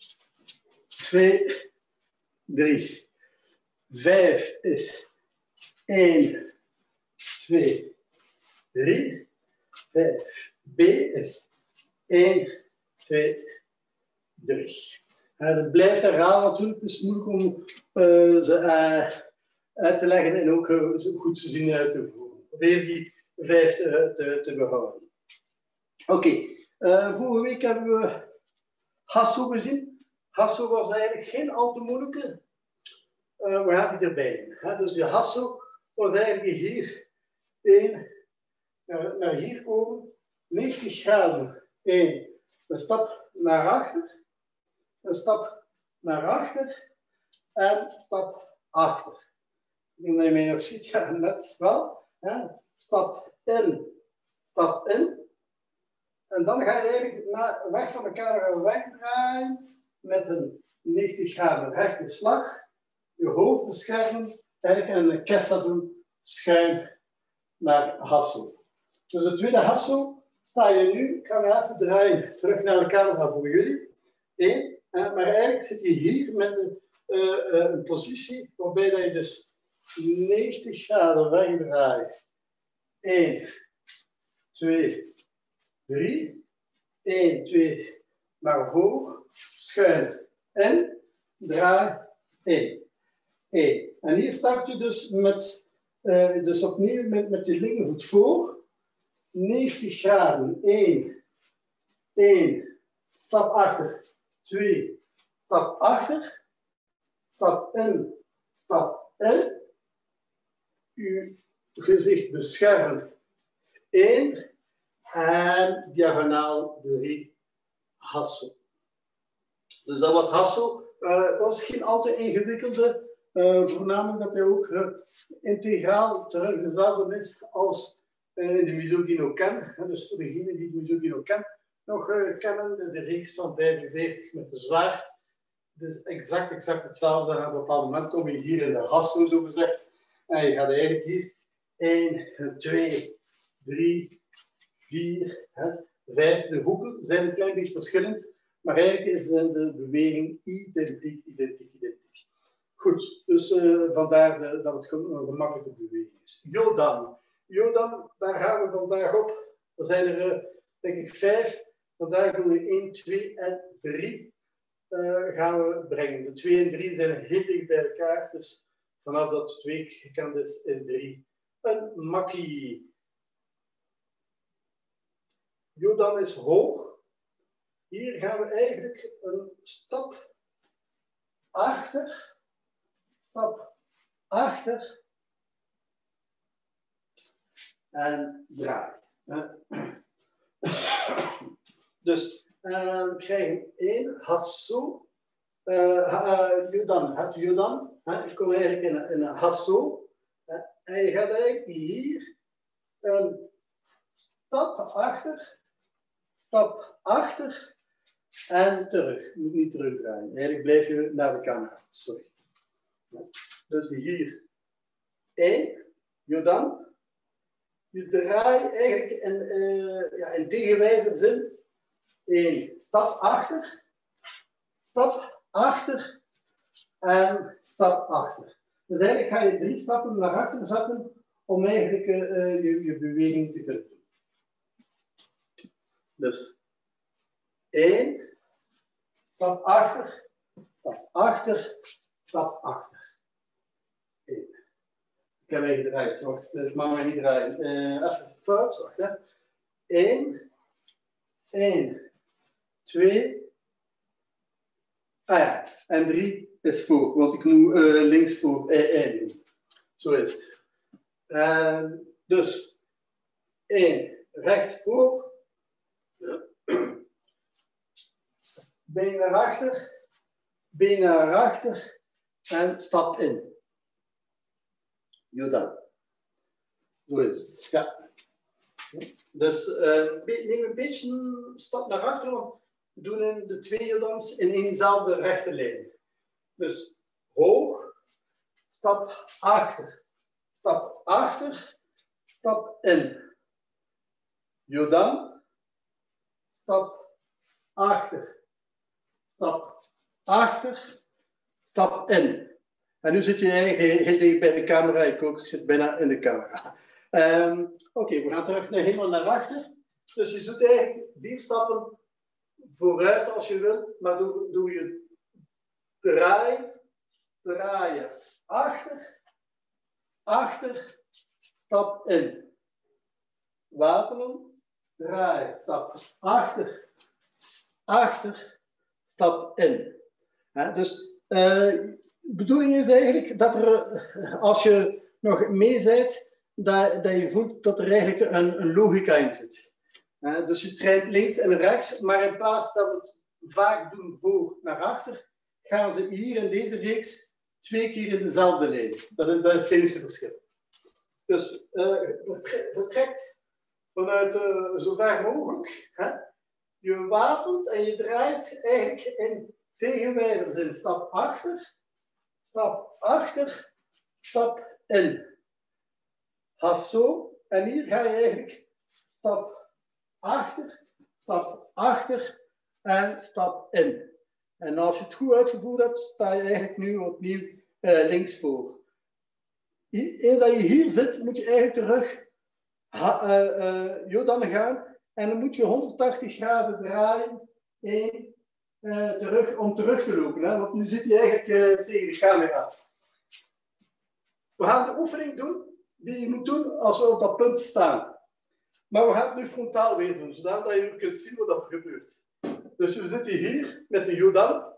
twee, drie. vijf is één, twee, drie. vijf. B is één, twee, drie. Uh, dat blijft herhalen natuurlijk. Het is moeilijk om uh, ze uh, uit te leggen en ook uh, goed te zien uit te voeren. Probeer die vijf te, te, te behouden. Oké, okay. uh, vorige week hebben we Hasso gezien. Hasso was eigenlijk geen al te moeilijke. Uh, we gaan die erbij in. Hè? Dus die Hasso was eigenlijk hier één, naar, naar hier komen, negentig graden. één, een stap naar achter, een stap naar achter en stap achter. Ik denk dat je mij nog ziet, ja, net wel. Hè? Stap in, stap in. En dan ga je eigenlijk naar, weg van elkaar wegdraaien met een negentig graden rechte slag. Je hoofd beschermen eigenlijk en een kessa doen schuin naar Hasso. Dus de tweede Hasso sta je nu, ik ga me even draaien terug naar de camera voor jullie. Eén, maar eigenlijk zit je hier met een, uh, uh, een positie waarbij dat je dus negentig graden wegdraait. één, twee, drie. één, twee, naar voren, schuin en draai één. één. En hier start je dus, met, uh, dus opnieuw met, met je linkervoet voor. negentig graden. één. één. Stap achter. twee. Stap achter. Stap in. Stap in. Uw gezicht beschermen. één. En diagonaal drie. Hasso. Dus dat was Hasso. Uh, dat was geen al te ingewikkelde. Uh, voornamelijk dat hij ook uh, integraal terug dezelfde is als uh, in de Misogi no Ken. Uh, dus voor degenen die de Misogi no Ken nog uh, kennen, de, de reeks van vijfenveertig met de zwaard. Het is exact, exact hetzelfde. En op een bepaald moment kom je hier in de Hasso, zo gezegd. En je gaat eigenlijk hier één, twee, drie, vier, vijf. De hoeken zijn een klein beetje verschillend. Maar eigenlijk is de, de beweging identiek, identiek, identiek. Goed, dus uh, vandaar de, dat het een gemakkelijke beweging is. Yodan. Yodan, daar gaan we vandaag op. Er zijn er, uh, denk ik, vijf. Vandaag doen we één, twee en drie. Uh, gaan we brengen. De twee en drie zijn heel dicht bij elkaar. Dus vanaf dat twee gekend is, is drie een makkie. Yodan is hoog. Hier gaan we eigenlijk een stap achter, stap achter en draai. Dus uh, we krijgen één hasso. Uh, Yodan, het Yodan. Ik kom eigenlijk in een, in een hasso. En je gaat eigenlijk hier een stap achter, stap achter. En terug. Je moet niet terugdraaien. Eigenlijk blijf je naar de camera. Sorry. Dus hier. één. Yodan. Je draait eigenlijk in, uh, ja, in tegenwijze zin. één. Stap achter. Stap achter. En stap achter. Dus eigenlijk ga je drie stappen naar achter zetten. Om eigenlijk uh, je, je beweging te kunnen doen. Dus. één. Stap achter, stap achter, stap achter. één. Ik heb even gedraaid. Wacht, ik mag mij niet draaien. Uh, even fout, wacht. Hè. één, één, twee. Ah ja, en drie is voor, want ik moet uh, links voor één doen. Zo is het. Uh, dus één, rechts voor. Been naar achter, been naar achter en stap in. Yodan. Zo is het. Ja. Dus uh, neem een beetje een stap naar achter, want we doen de twee Yodans in eenzelfde rechte lijn. Dus hoog, stap achter, stap achter, stap in. Yodan, stap achter. Stap achter, stap in. En nu zit je eigenlijk heel dicht bij de camera. Ik ook, ik zit bijna in de camera. Um, Oké, okay, we gaan terug naar helemaal naar achter. Dus je doet eigenlijk vier stappen vooruit als je wilt. Maar doe, doe je draai, draaien, achter, achter, stap in. Wapenen, draai, stap achter, achter. Stap in. He, dus uh, de bedoeling is eigenlijk dat er, als je nog mee bent, dat, dat je voelt dat er eigenlijk een, een logica in zit. He, dus je traint links en rechts, maar in plaats dat we het vaak doen voor naar achter, gaan ze hier in deze reeks twee keer in dezelfde lijn. Dat is, dat is het enige verschil. Dus uh, vertrekt vanuit uh, zo ver mogelijk. He. Je wapent en je draait eigenlijk in tegenwijze zin. Stap achter, stap achter, stap in. Hasso. En hier ga je eigenlijk stap achter, stap achter en stap in. En als je het goed uitgevoerd hebt, sta je eigenlijk nu opnieuw uh, links voor. Eens dat je hier zit, moet je eigenlijk terug ha, uh, uh, Yodan gaan. En dan moet je honderdtachtig graden draaien één, uh, terug, om terug te lopen. Hè? Want nu zit je eigenlijk uh, tegen de camera. We gaan de oefening doen die je moet doen als we op dat punt staan. Maar we gaan het nu frontaal weer doen, zodat je kunt zien wat er gebeurt. Dus we zitten hier met de Yodan.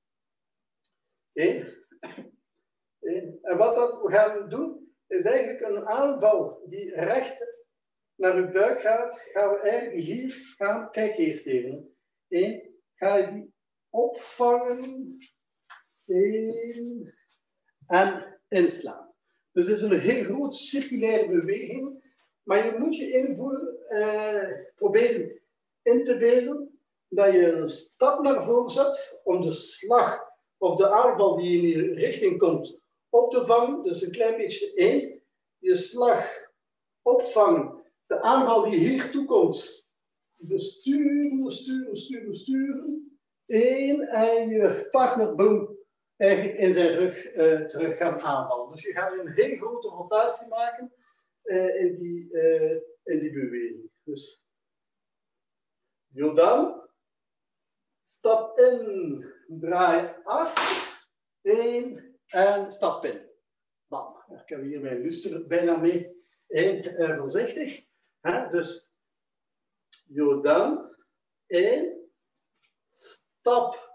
Eén. Eén. En wat dat we gaan doen, is eigenlijk een aanval die recht naar uw buik gaat, gaan we eigenlijk hier gaan. Kijk eerst even. Eén. Ga je die opvangen. Eén. En inslaan. Dus het is een heel grote circulaire beweging. Maar je moet je invoeren, eh, proberen in te beelden dat je een stap naar voren zet om de slag of de aanval die in die richting komt op te vangen. Dus een klein beetje één. Je slag opvangen. De aanval die hier toe komt, besturen, sturen, sturen, sturen. één en je partner, boom, eigenlijk in zijn rug uh, terug gaan aanvallen. Dus je gaat een hele grote rotatie maken uh, in, die, uh, in die beweging. Dus Jodan, stap in, draai af, één en stap in. Bam. Ik heb hier mijn luster bijna mee. Eén, uh, voorzichtig. Hè? Dus Jodan, één, stap,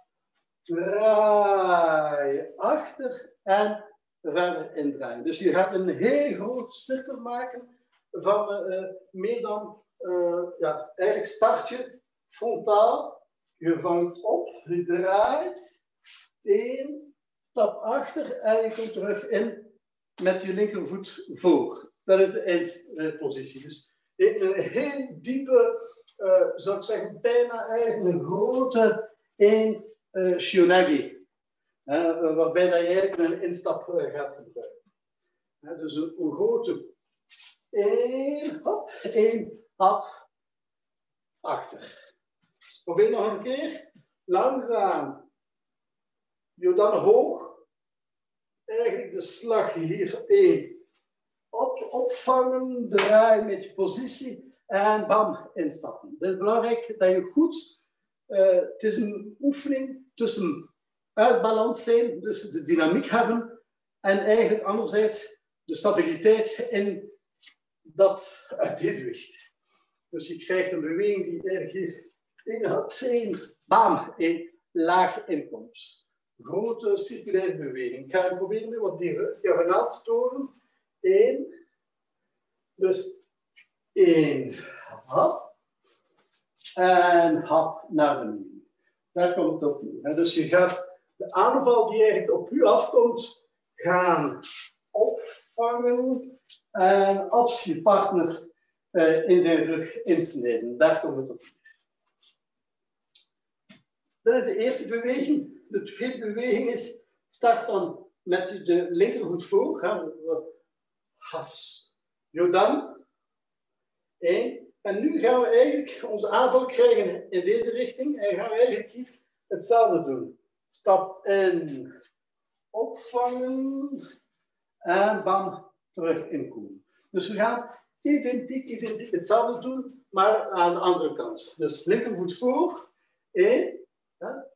draai achter en verder indraaien. Dus je gaat een heel groot cirkel maken van uh, meer dan, uh, ja, eigenlijk start je frontaal, je vangt op, je draait, één, stap achter en je komt terug in met je linkervoet voor. Dat is de eindpositie. Dus een heel diepe, uh, zou ik zeggen, bijna eigenlijk een grote een uh, shionagi. Uh, waarbij dat je eigenlijk een instap uh, gaat gebruiken. Uh, dus een, een grote één, hop, één, hop, achter. Probeer nog een keer. Langzaam. Jodan hoog. Eigenlijk de slag hier één. Op, opvangen, draai met je positie en bam, instappen. Het is belangrijk dat je goed, uh, het is een oefening tussen uitbalans zijn, dus de dynamiek hebben en eigenlijk anderzijds de stabiliteit in dat evenwicht. Dus je krijgt een beweging die eigenlijk hier in bam, een laag inkomst. Grote circulaire beweging. Ik ga proberen nu wat diagonaal te tonen. Eén. Dus één. Hap. En hap naar beneden. Daar komt het op neer. Dus je gaat de aanval die eigenlijk op u afkomt, gaan opvangen. En als je partner uh, in zijn rug insnijden. Daar komt het op neer. Dat is de eerste beweging. De tweede beweging is, start dan met de linkervoet voor. Has. Jodan. Eén. En nu gaan we eigenlijk onze aanval krijgen in deze richting. En gaan we eigenlijk hier hetzelfde doen. Stap in. Opvangen. En bam. Terug inkomen. Dus we gaan identiek, identiek hetzelfde doen, maar aan de andere kant. Dus linkervoet voor. Eén. Ja.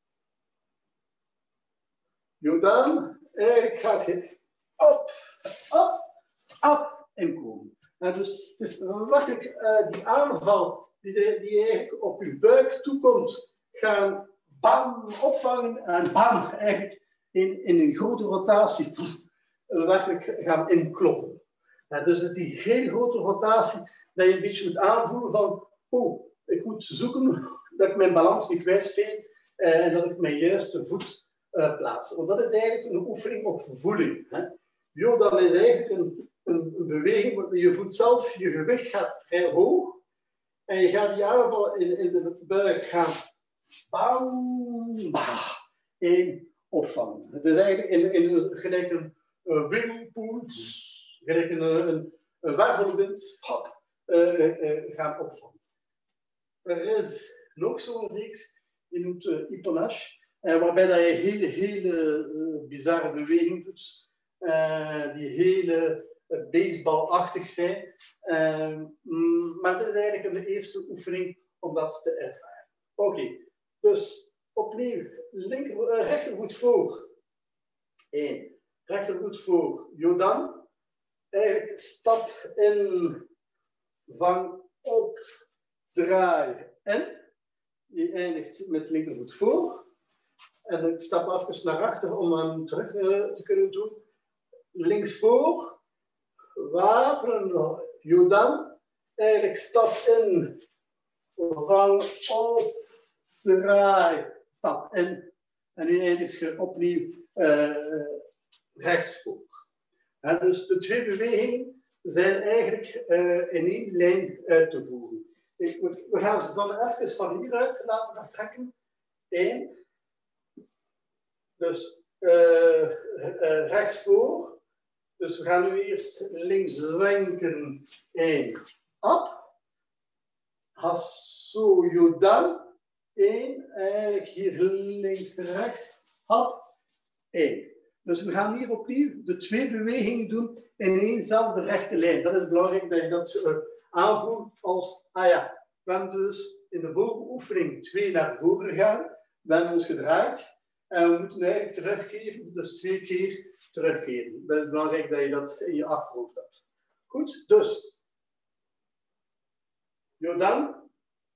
Jodan, eigenlijk gaat je op, op, op inkomen. Nou, dus het is werkelijk uh, die aanval die, de, die eigenlijk op je buik toekomt, gaan bam opvangen en bam eigenlijk in, in een grote rotatie uh, werkelijk gaan inkloppen. Nou, dus het is die hele grote rotatie dat je een beetje moet aanvoelen van oh, ik moet zoeken dat ik mijn balans niet kwijtspeel uh, en dat ik mijn juiste voet uh, plaats. Want dat is eigenlijk een oefening op voeling. Hè. Jodan is eigenlijk een, een, een beweging waar je voet zelf, je gewicht gaat vrij hoog en je gaat die aanval in, in de buik gaan bam, één opvangen. Het is eigenlijk in, in, gelijk een uh, whirlpool, gelijk een, een, een wervelwind, hop, uh, uh, gaan opvangen. Er is nog zo'n reeks, die noemt uh, Ippon-ash, uh, waarbij dat je hele, hele uh, bizarre bewegingen doet, uh, die hele uh, baseballachtig zijn. Uh, mm, maar dit is eigenlijk een eerste oefening om dat te ervaren. Oké, okay. Dus opnieuw, linker, uh, rechtervoet voor. Eén. Rechtervoet voor. Jodan. Eigenlijk stap in, vang op, draai en. Je eindigt met linkervoet voor. En ik stap even naar achter om hem terug uh, te kunnen doen. Links voor. Wapen. Jodan. Eigenlijk stap in. Vang op. Draai. Stap in. En nu eindigt je opnieuw uh, rechts voor. Ja, dus de twee bewegingen zijn eigenlijk uh, in één lijn uit te voeren. Ik, we gaan ze dan even van hieruit laten vertrekken. Eén. Dus uh, uh, rechts voor. Dus we gaan nu eerst links wenken. Eén. Op. Hasso Jodan. één. Eigenlijk hier links, rechts. Hop. één. Dus we gaan hier opnieuw de twee bewegingen doen in éénzelfde rechte lijn. Dat is belangrijk dat je dat uh, aanvoelt als, ah ja, we hebben dus in de vorige oefening twee naar voren gegaan. We hebben ons gedraaid en we moeten eigenlijk terugkeren, dus twee keer terugkeren. Dat is belangrijk dat je dat in je achterhoofd hebt. Goed, dus. Jordan.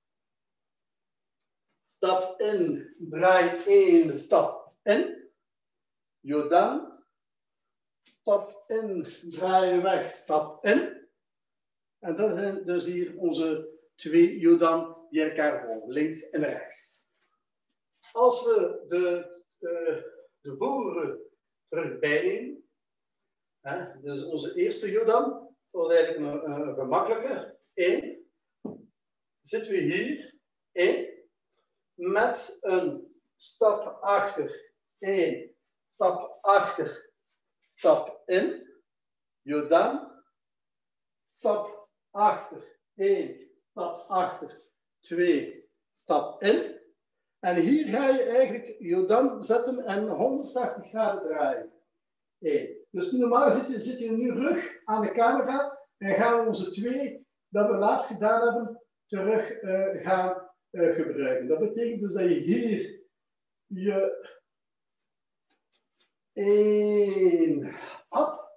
Stap in, draai één stap in. Jordan. Stap in, draai weg, stap in. En dat zijn dus hier onze twee Jordan die elkaar volgen, links en rechts. Als we de, de, de vorige terug bijnemen, hè, dus onze eerste Jordan, was eigenlijk een, een gemakkelijke, één, zitten we hier, één, met een stap achter, één, stap achter, stap in, Jordan, stap achter, één, stap achter, twee, stap in. En hier ga je eigenlijk Jordan zetten en honderdtachtig graden draaien. één. Dus normaal zit je, zit je nu rug aan de camera en gaan we onze twee, dat we laatst gedaan hebben, terug uh, gaan uh, gebruiken. Dat betekent dus dat je hier je één op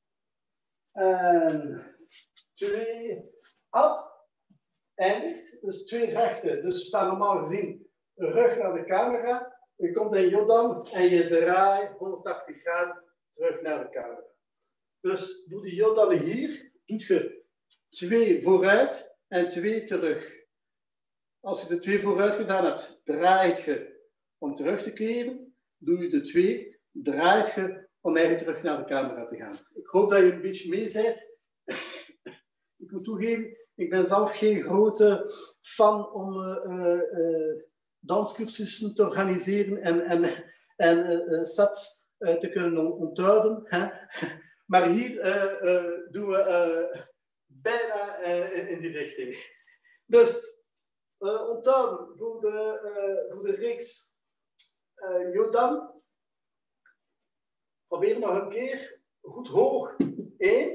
en twee op eindigt. Dus twee rechten. Dus we staan normaal gezien rug naar de camera. Je komt in Jordan en je draait honderdtachtig graden terug naar de camera. Dus doe die Jordan hier, doe je twee vooruit en twee terug. Als je de twee vooruit gedaan hebt, draait je om terug te keren. Doe je de twee, draait je om eigenlijk terug naar de camera te gaan. Ik hoop dat je een beetje mee bent. Ik moet toegeven, ik ben zelf geen grote fan om uh, uh, danscursussen te organiseren en, en, en uh, sets uh, te kunnen onthouden. Hè? Maar hier uh, uh, doen we uh, bijna uh, in die richting. Dus uh, onthouden voor de, uh, voor de reeks uh, Jordan. Probeer nog een keer goed hoog. één.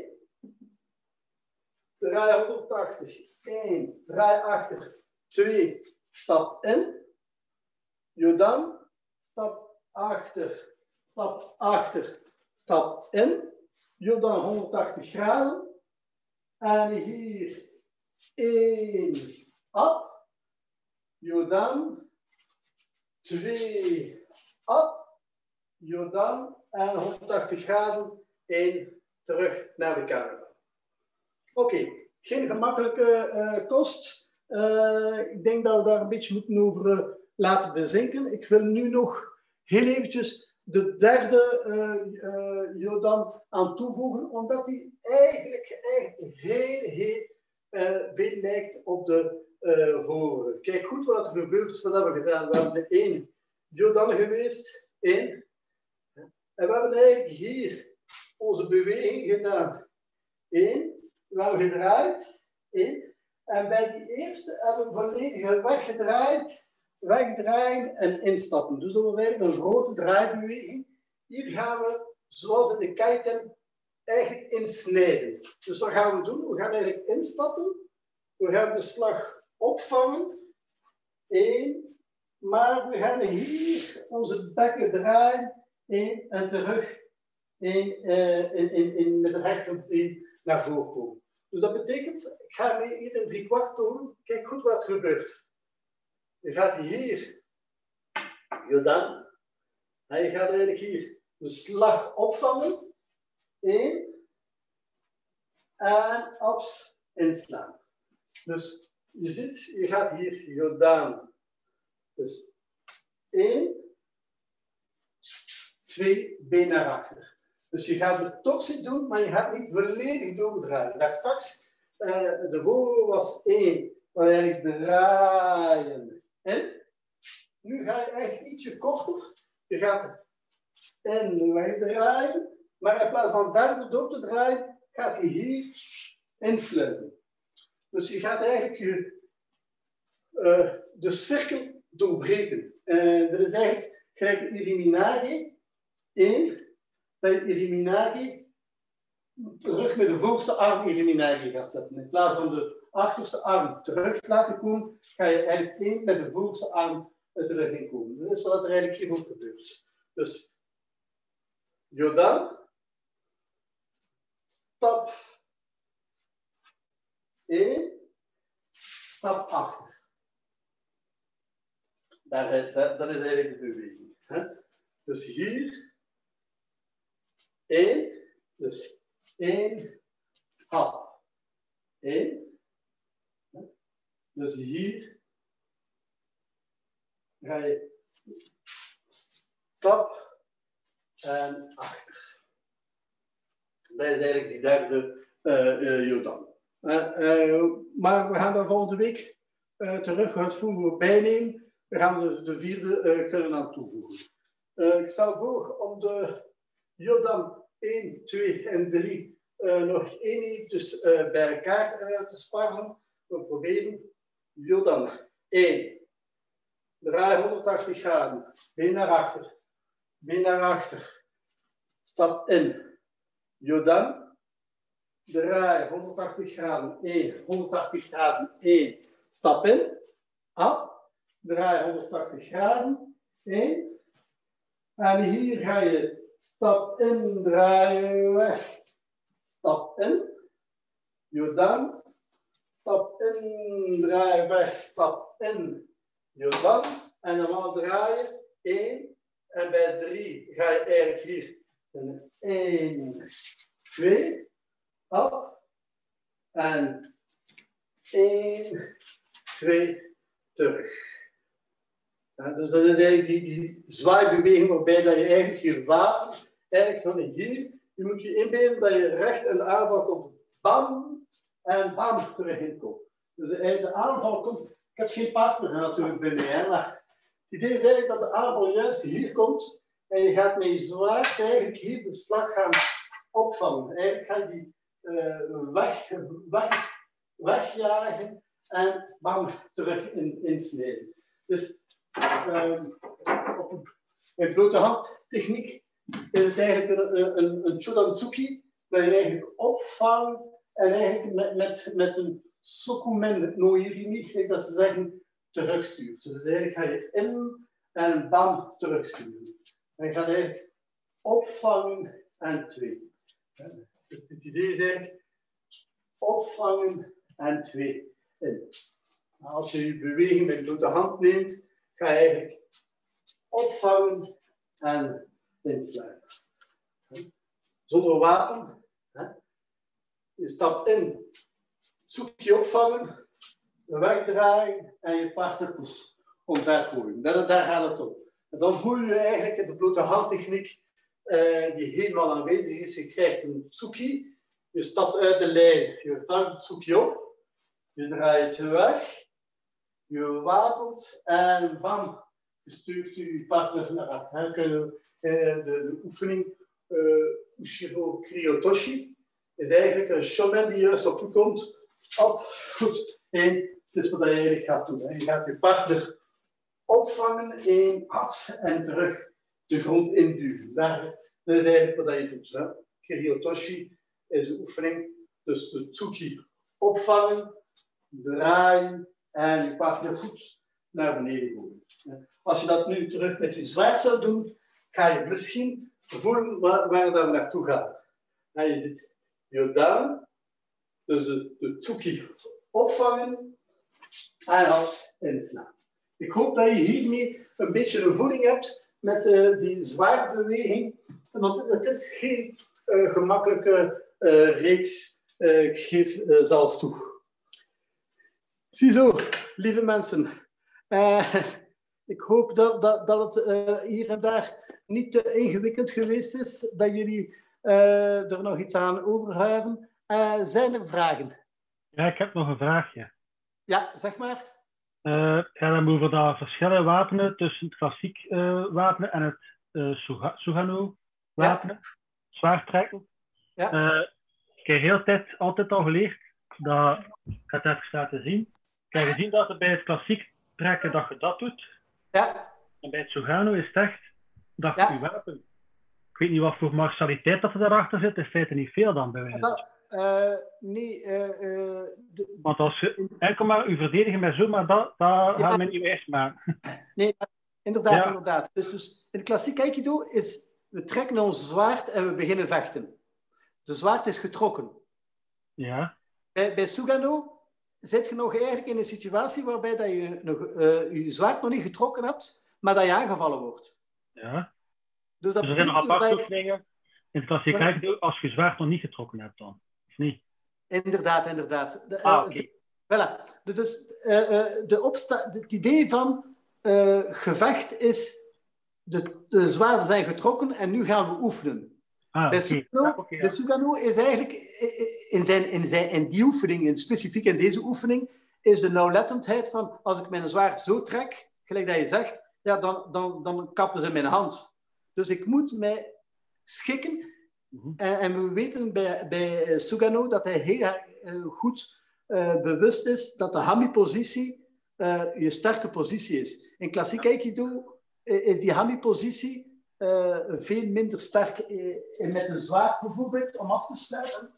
Draai honderdtachtig. één. Draai achter. twee. Stap in. Jordan. Stap achter. Stap achter. Stap in. Jordan honderdtachtig graden. En hier één. Op. Jordan. twee. Op. Jordan. En honderdtachtig graden. één. Terug naar de camera. Oké, okay. Geen gemakkelijke uh, kost. Uh, ik denk dat we daar een beetje moeten over uh, laten bezinken. Ik wil nu nog heel eventjes de derde uh, uh, Jordan aan toevoegen, omdat die eigenlijk, eigenlijk heel, heel uh, veel lijkt op de uh, vorige. Kijk goed wat er gebeurt, wat hebben we gedaan. We hebben één Jordan geweest, één. En we hebben eigenlijk hier onze beweging gedaan, één. We hebben gedraaid, één. En bij die eerste hebben we volledig weggedraaid, wegdraaien en instappen. Dus dat was eigenlijk een grote draaibeweging. Hier gaan we, zoals in de kiten, eigenlijk insnijden. Dus wat gaan we doen? We gaan eigenlijk instappen. We gaan de slag opvangen. Eén. Maar we gaan hier onze bekken draaien. Eén en terug. Eén, uh, in, in, in, met de rechterbeen naar voren komen. Dus dat betekent, ik ga hier in drie kwart doen. Kijk goed wat er gebeurt. Je gaat hier, Jordan, en je gaat eigenlijk hier de slag opvangen. Eén. En ops, inslaan. Dus je ziet, je gaat hier Jordan. Dus één. Twee, been naar achter. Dus je gaat de torsie doen, maar je gaat niet volledig doordraaien. Daar straks, uh, de vorige was één, waar je draaien in. Nu ga je eigenlijk ietsje korter. Je gaat in wegdraaien, maar in plaats van verder door te draaien, gaat je hier insluiten. Dus je gaat eigenlijk je, uh, de cirkel doorbreken. Uh, dat is eigenlijk gelijk eliminari één, dat je eliminari terug met de voorste arm eliminari gaat zetten. In plaats van de achterste arm terug te laten komen, ga je eigenlijk één met de voorste arm terug in komen. Dat is wat er eigenlijk hier ook gebeurt. Dus Yodan, stap één, stap achter. Daar, dat, dat is eigenlijk de beweging. Hè? Dus hier één, dus één, hap. één. Dus hier ga je stap en achter. Dat is eigenlijk die derde uh, uh, Yodan. Uh, uh, maar we gaan dat volgende week uh, terug uitvoeren bijnemen. We gaan de, de vierde uh, kunnen aan toevoegen. Uh, ik stel voor om de Yodan één, twee en drie uh, nog één eventjes uh, bij elkaar uh, te sparren. We proberen Yodan één. Draai honderdtachtig graden. Been naar achter. Been naar achter. Stap in. Yodan. Draai honderdtachtig graden. één. honderdtachtig graden. één. Stap in. Up. Draai honderdtachtig graden. één. En hier ga je stap in, draai weg. Stap in. Yodan. Stap in, draai weg. Stap in. Yodan. En normaal draaien. één. En bij drie ga je eigenlijk hier een één, twee. Up. En één, twee, terug. Ja, dus dat is eigenlijk die, die zwaaibeweging waarbij dat je eigenlijk je wapen, eigenlijk van hier, je moet je inbeelden dat je recht in de aanval komt. Bam! En bam, terug in komt. Dus eigenlijk de aanval komt. Ik heb geen partner natuurlijk binnen, hè, maar het idee is eigenlijk dat de aanval juist hier komt en je gaat met je zwaard eigenlijk hier de slag gaan opvangen. Eigenlijk ga je die uh, weg, weg, wegjagen en bam, terug in, insnijden. Dus um, op een, met blote hand techniek is het eigenlijk een, een, een Chodan-tsuki dat je eigenlijk opvangt en eigenlijk met, met, met een sokumen no irimi, dat ze zeggen, terugstuurt. Dus eigenlijk ga je in en bam, terugsturen. En je gaat eigenlijk opvangen en twee. Dus het idee is eigenlijk opvangen en twee in. Als je je beweging met blote hand neemt, ga je eigenlijk opvangen en inslaan. Zonder wapen. Je stapt in, zoek je opvangen, wegdraaien en je partner omvergooien. Daar, daar gaat het om. En dan voel je eigenlijk de blote handtechniek uh, die helemaal aanwezig is. Je krijgt een tsuki, je stapt uit de lijn, je vangt het tsuki op, je draait weg, je wapent en bam, je stuurt je partner naar af. Dan kun je uh, de, de oefening uh, Ushiro Kryotoshi is eigenlijk een shomen die juist op je komt. Op, goed, één, dat is wat je eigenlijk gaat doen. Hè. Je gaat je partner opvangen, één, aps en terug de grond induwen. Daar, dat is eigenlijk wat je doet. Hè. Kryotoshi is een oefening, dus de tsuki opvangen, draaien en je partner goed naar beneden gooien. Als je dat nu terug met je zwaard zou doen, ga je misschien voelen waar, waar dat we naartoe gaan. En je ziet Yodan, dus de, de tsuki opvangen en als inslaan. Ik hoop dat je hiermee een beetje een voeling hebt met uh, die zwaardbeweging, want het is geen uh, gemakkelijke uh, reeks, uh, ik geef uh, zelf toe. Ziezo, lieve mensen. Uh, ik hoop dat, dat, dat het uh, hier en daar niet te ingewikkeld geweest is, dat jullie uh, er nog iets aan overhouden. Uh, zijn er vragen? Ja, ik heb nog een vraagje. Ja, zeg maar. Uh, ja, dan over dat verschillen wapenen tussen het klassiek uh, wapenen en het uh, Sugano wapenen. Ja. Zwaard trekken. Ja. Uh, ik heb heel tijd altijd al geleerd dat, ik ga het even laten zien. Ik heb gezien dat het bij het klassiek trekken dat je dat doet. Ja. En bij het Sugano is het echt dat Ja. je wapen... Ik weet niet wat voor martialiteit dat er daarachter zit. In feite niet veel dan, bij wijze van. Uh, nee, uh, uh, de, Want als je enkel maar je verdedigen met zo, maar dat, dat ja. gaat men niet wijs maken. Nee, inderdaad, Ja. inderdaad. Dus, dus in de klassieke Aikido is, we trekken ons zwaard en we beginnen vechten. De zwaard is getrokken. Ja. Bij, bij Sugano zit je nog eigenlijk in een situatie waarbij dat je nog, uh, je zwaard nog niet getrokken hebt, maar dat je aangevallen wordt. Ja. Dus dat dus er zijn nog betekent aparte dus dat je... oefeningen in het klassieke Aikido als je zwaard nog niet getrokken hebt dan. Of niet? Inderdaad, inderdaad. De, ah, uh, oké. Okay. Voilà. Dus uh, uh, de opsta- de, het idee van uh, gevecht is, de, de zwaarden zijn getrokken en nu gaan we oefenen. Ah, bij, okay. Sugano, ja, okay, ja. bij Sugano is eigenlijk in, zijn, in, zijn, in die oefening, in specifiek in deze oefening, is de nauwlettendheid van als ik mijn zwaard zo trek, gelijk dat je zegt, ja, dan, dan, dan kappen ze mijn hand. Dus ik moet mij schikken. Mm-hmm. en, en we weten bij, bij Sugano dat hij heel uh, goed uh, bewust is dat de Hami-positie uh, je sterke positie is. In klassiek Aikido uh, is die Hami-positie Uh, veel minder sterk uh, met een zwaard bijvoorbeeld, om af te sluiten.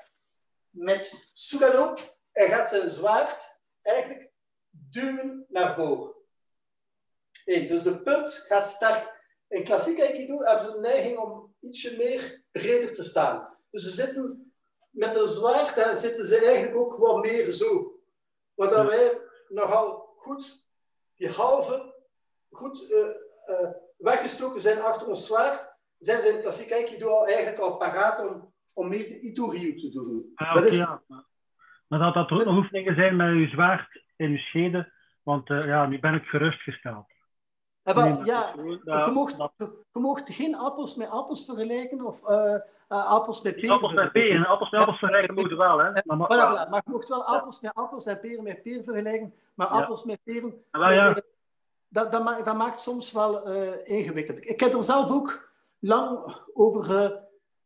Met Sugano, hij gaat zijn zwaard eigenlijk duwen naar voren. Hey, dus de punt gaat sterk. In klassiek Aikido hebben ze een neiging om ietsje meer breder te staan. Dus ze zitten met een zwaard, hè, zitten ze eigenlijk ook wat meer zo. Waardoor wij nogal goed die halve goed uh, uh, weggestoken zijn achter ons zwaard, zijn ze in klassiek Aikido al eigenlijk al paraat om, om mee de Ito-ryu te doen. Ah, okay, is... ja. Maar dat dat er ook nog oefeningen zijn met je zwaard in je schede, want uh, ja, nu ben ik gerustgesteld. Ja, maar, nee, ja, gewoon, uh, je, mocht, dat... je mocht geen appels met appels vergelijken of uh, uh, appels met peren. Appels met peren, appels met appels vergelijken moeten wel, hè? Maar, maar, voilà, voilà. maar je mocht wel appels ja. met appels en peren met peren vergelijken, maar ja. appels met peren... Ja, ja. Dat, dat, maakt, dat maakt soms wel uh, ingewikkeld. Ik heb er zelf ook lang over, uh,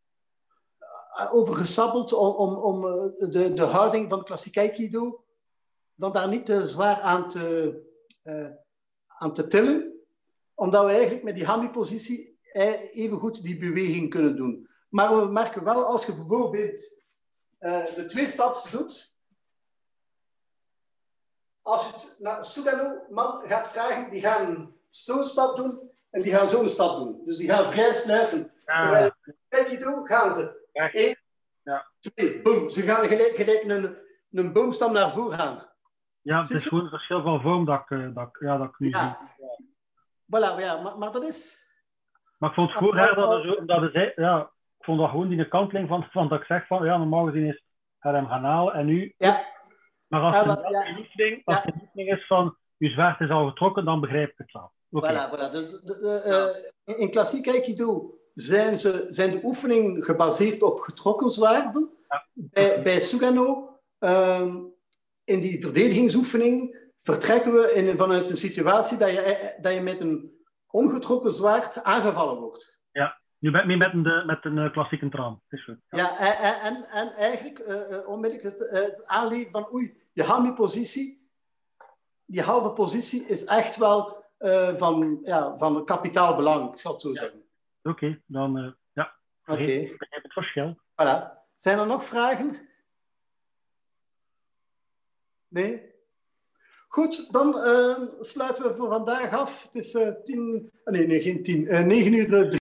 over gesabbeld om, om, om uh, de, de houding van klassiek Aikido dan daar niet te zwaar aan te, uh, aan te tillen, omdat we eigenlijk met die Hami-positie even goed die beweging kunnen doen. Maar we merken wel, als je bijvoorbeeld uh, de twee staps doet, als je het naar Sugano-man gaat vragen, die gaan zo'n stap doen en die gaan zo'n stap doen. Dus die gaan vrij sluiten. Ja. Terwijl Aikido gaan ze één, ja. twee, boom. Ze gaan gelijk, gelijk een, een boomstam naar voren gaan. Ja, het is gewoon een verschil van vorm dat ik, dat, ja, dat ik nu ja. zie. Ja. Voilà, ja, maar, maar dat is... Maar ik vond het goed, hè, dat er zo, dat er, ja, ik vond dat gewoon die kanteling van, van dat ik zeg van, ja, normaal gezien is hij hem gaan halen en nu... Ja. Maar als, ja, maar, ja. oefening, als ja. de oefening is van je zwaard is al getrokken, dan begrijp ik het wel. Okay. Voilà, voilà. Dus, de, de, uh, in klassiek Aikido zijn, ze, zijn de oefeningen gebaseerd op getrokken zwaarden. Ja. Bij, bij Sugano, um, in die verdedigingsoefening, vertrekken we in, vanuit een situatie dat je, dat je met een ongetrokken zwaard aangevallen wordt. Ja. Nu ben je met een, met een uh, klassieke tram. Is goed. Ja, ja en, en, en eigenlijk uh, uh, onmiddellijk het uh, aanleren van oei, je Hami-positie, die halve positie is echt wel uh, van, ja, van kapitaal belang, ik zal het zo ja. zeggen. Oké, okay, dan uh, ja. Oké. Okay. Ik begrijp het verschil. Voilà. Zijn er nog vragen? Nee? Goed, dan uh, sluiten we voor vandaag af. Het is uh, tien... Nee, nee, geen tien. Uh, negen uur...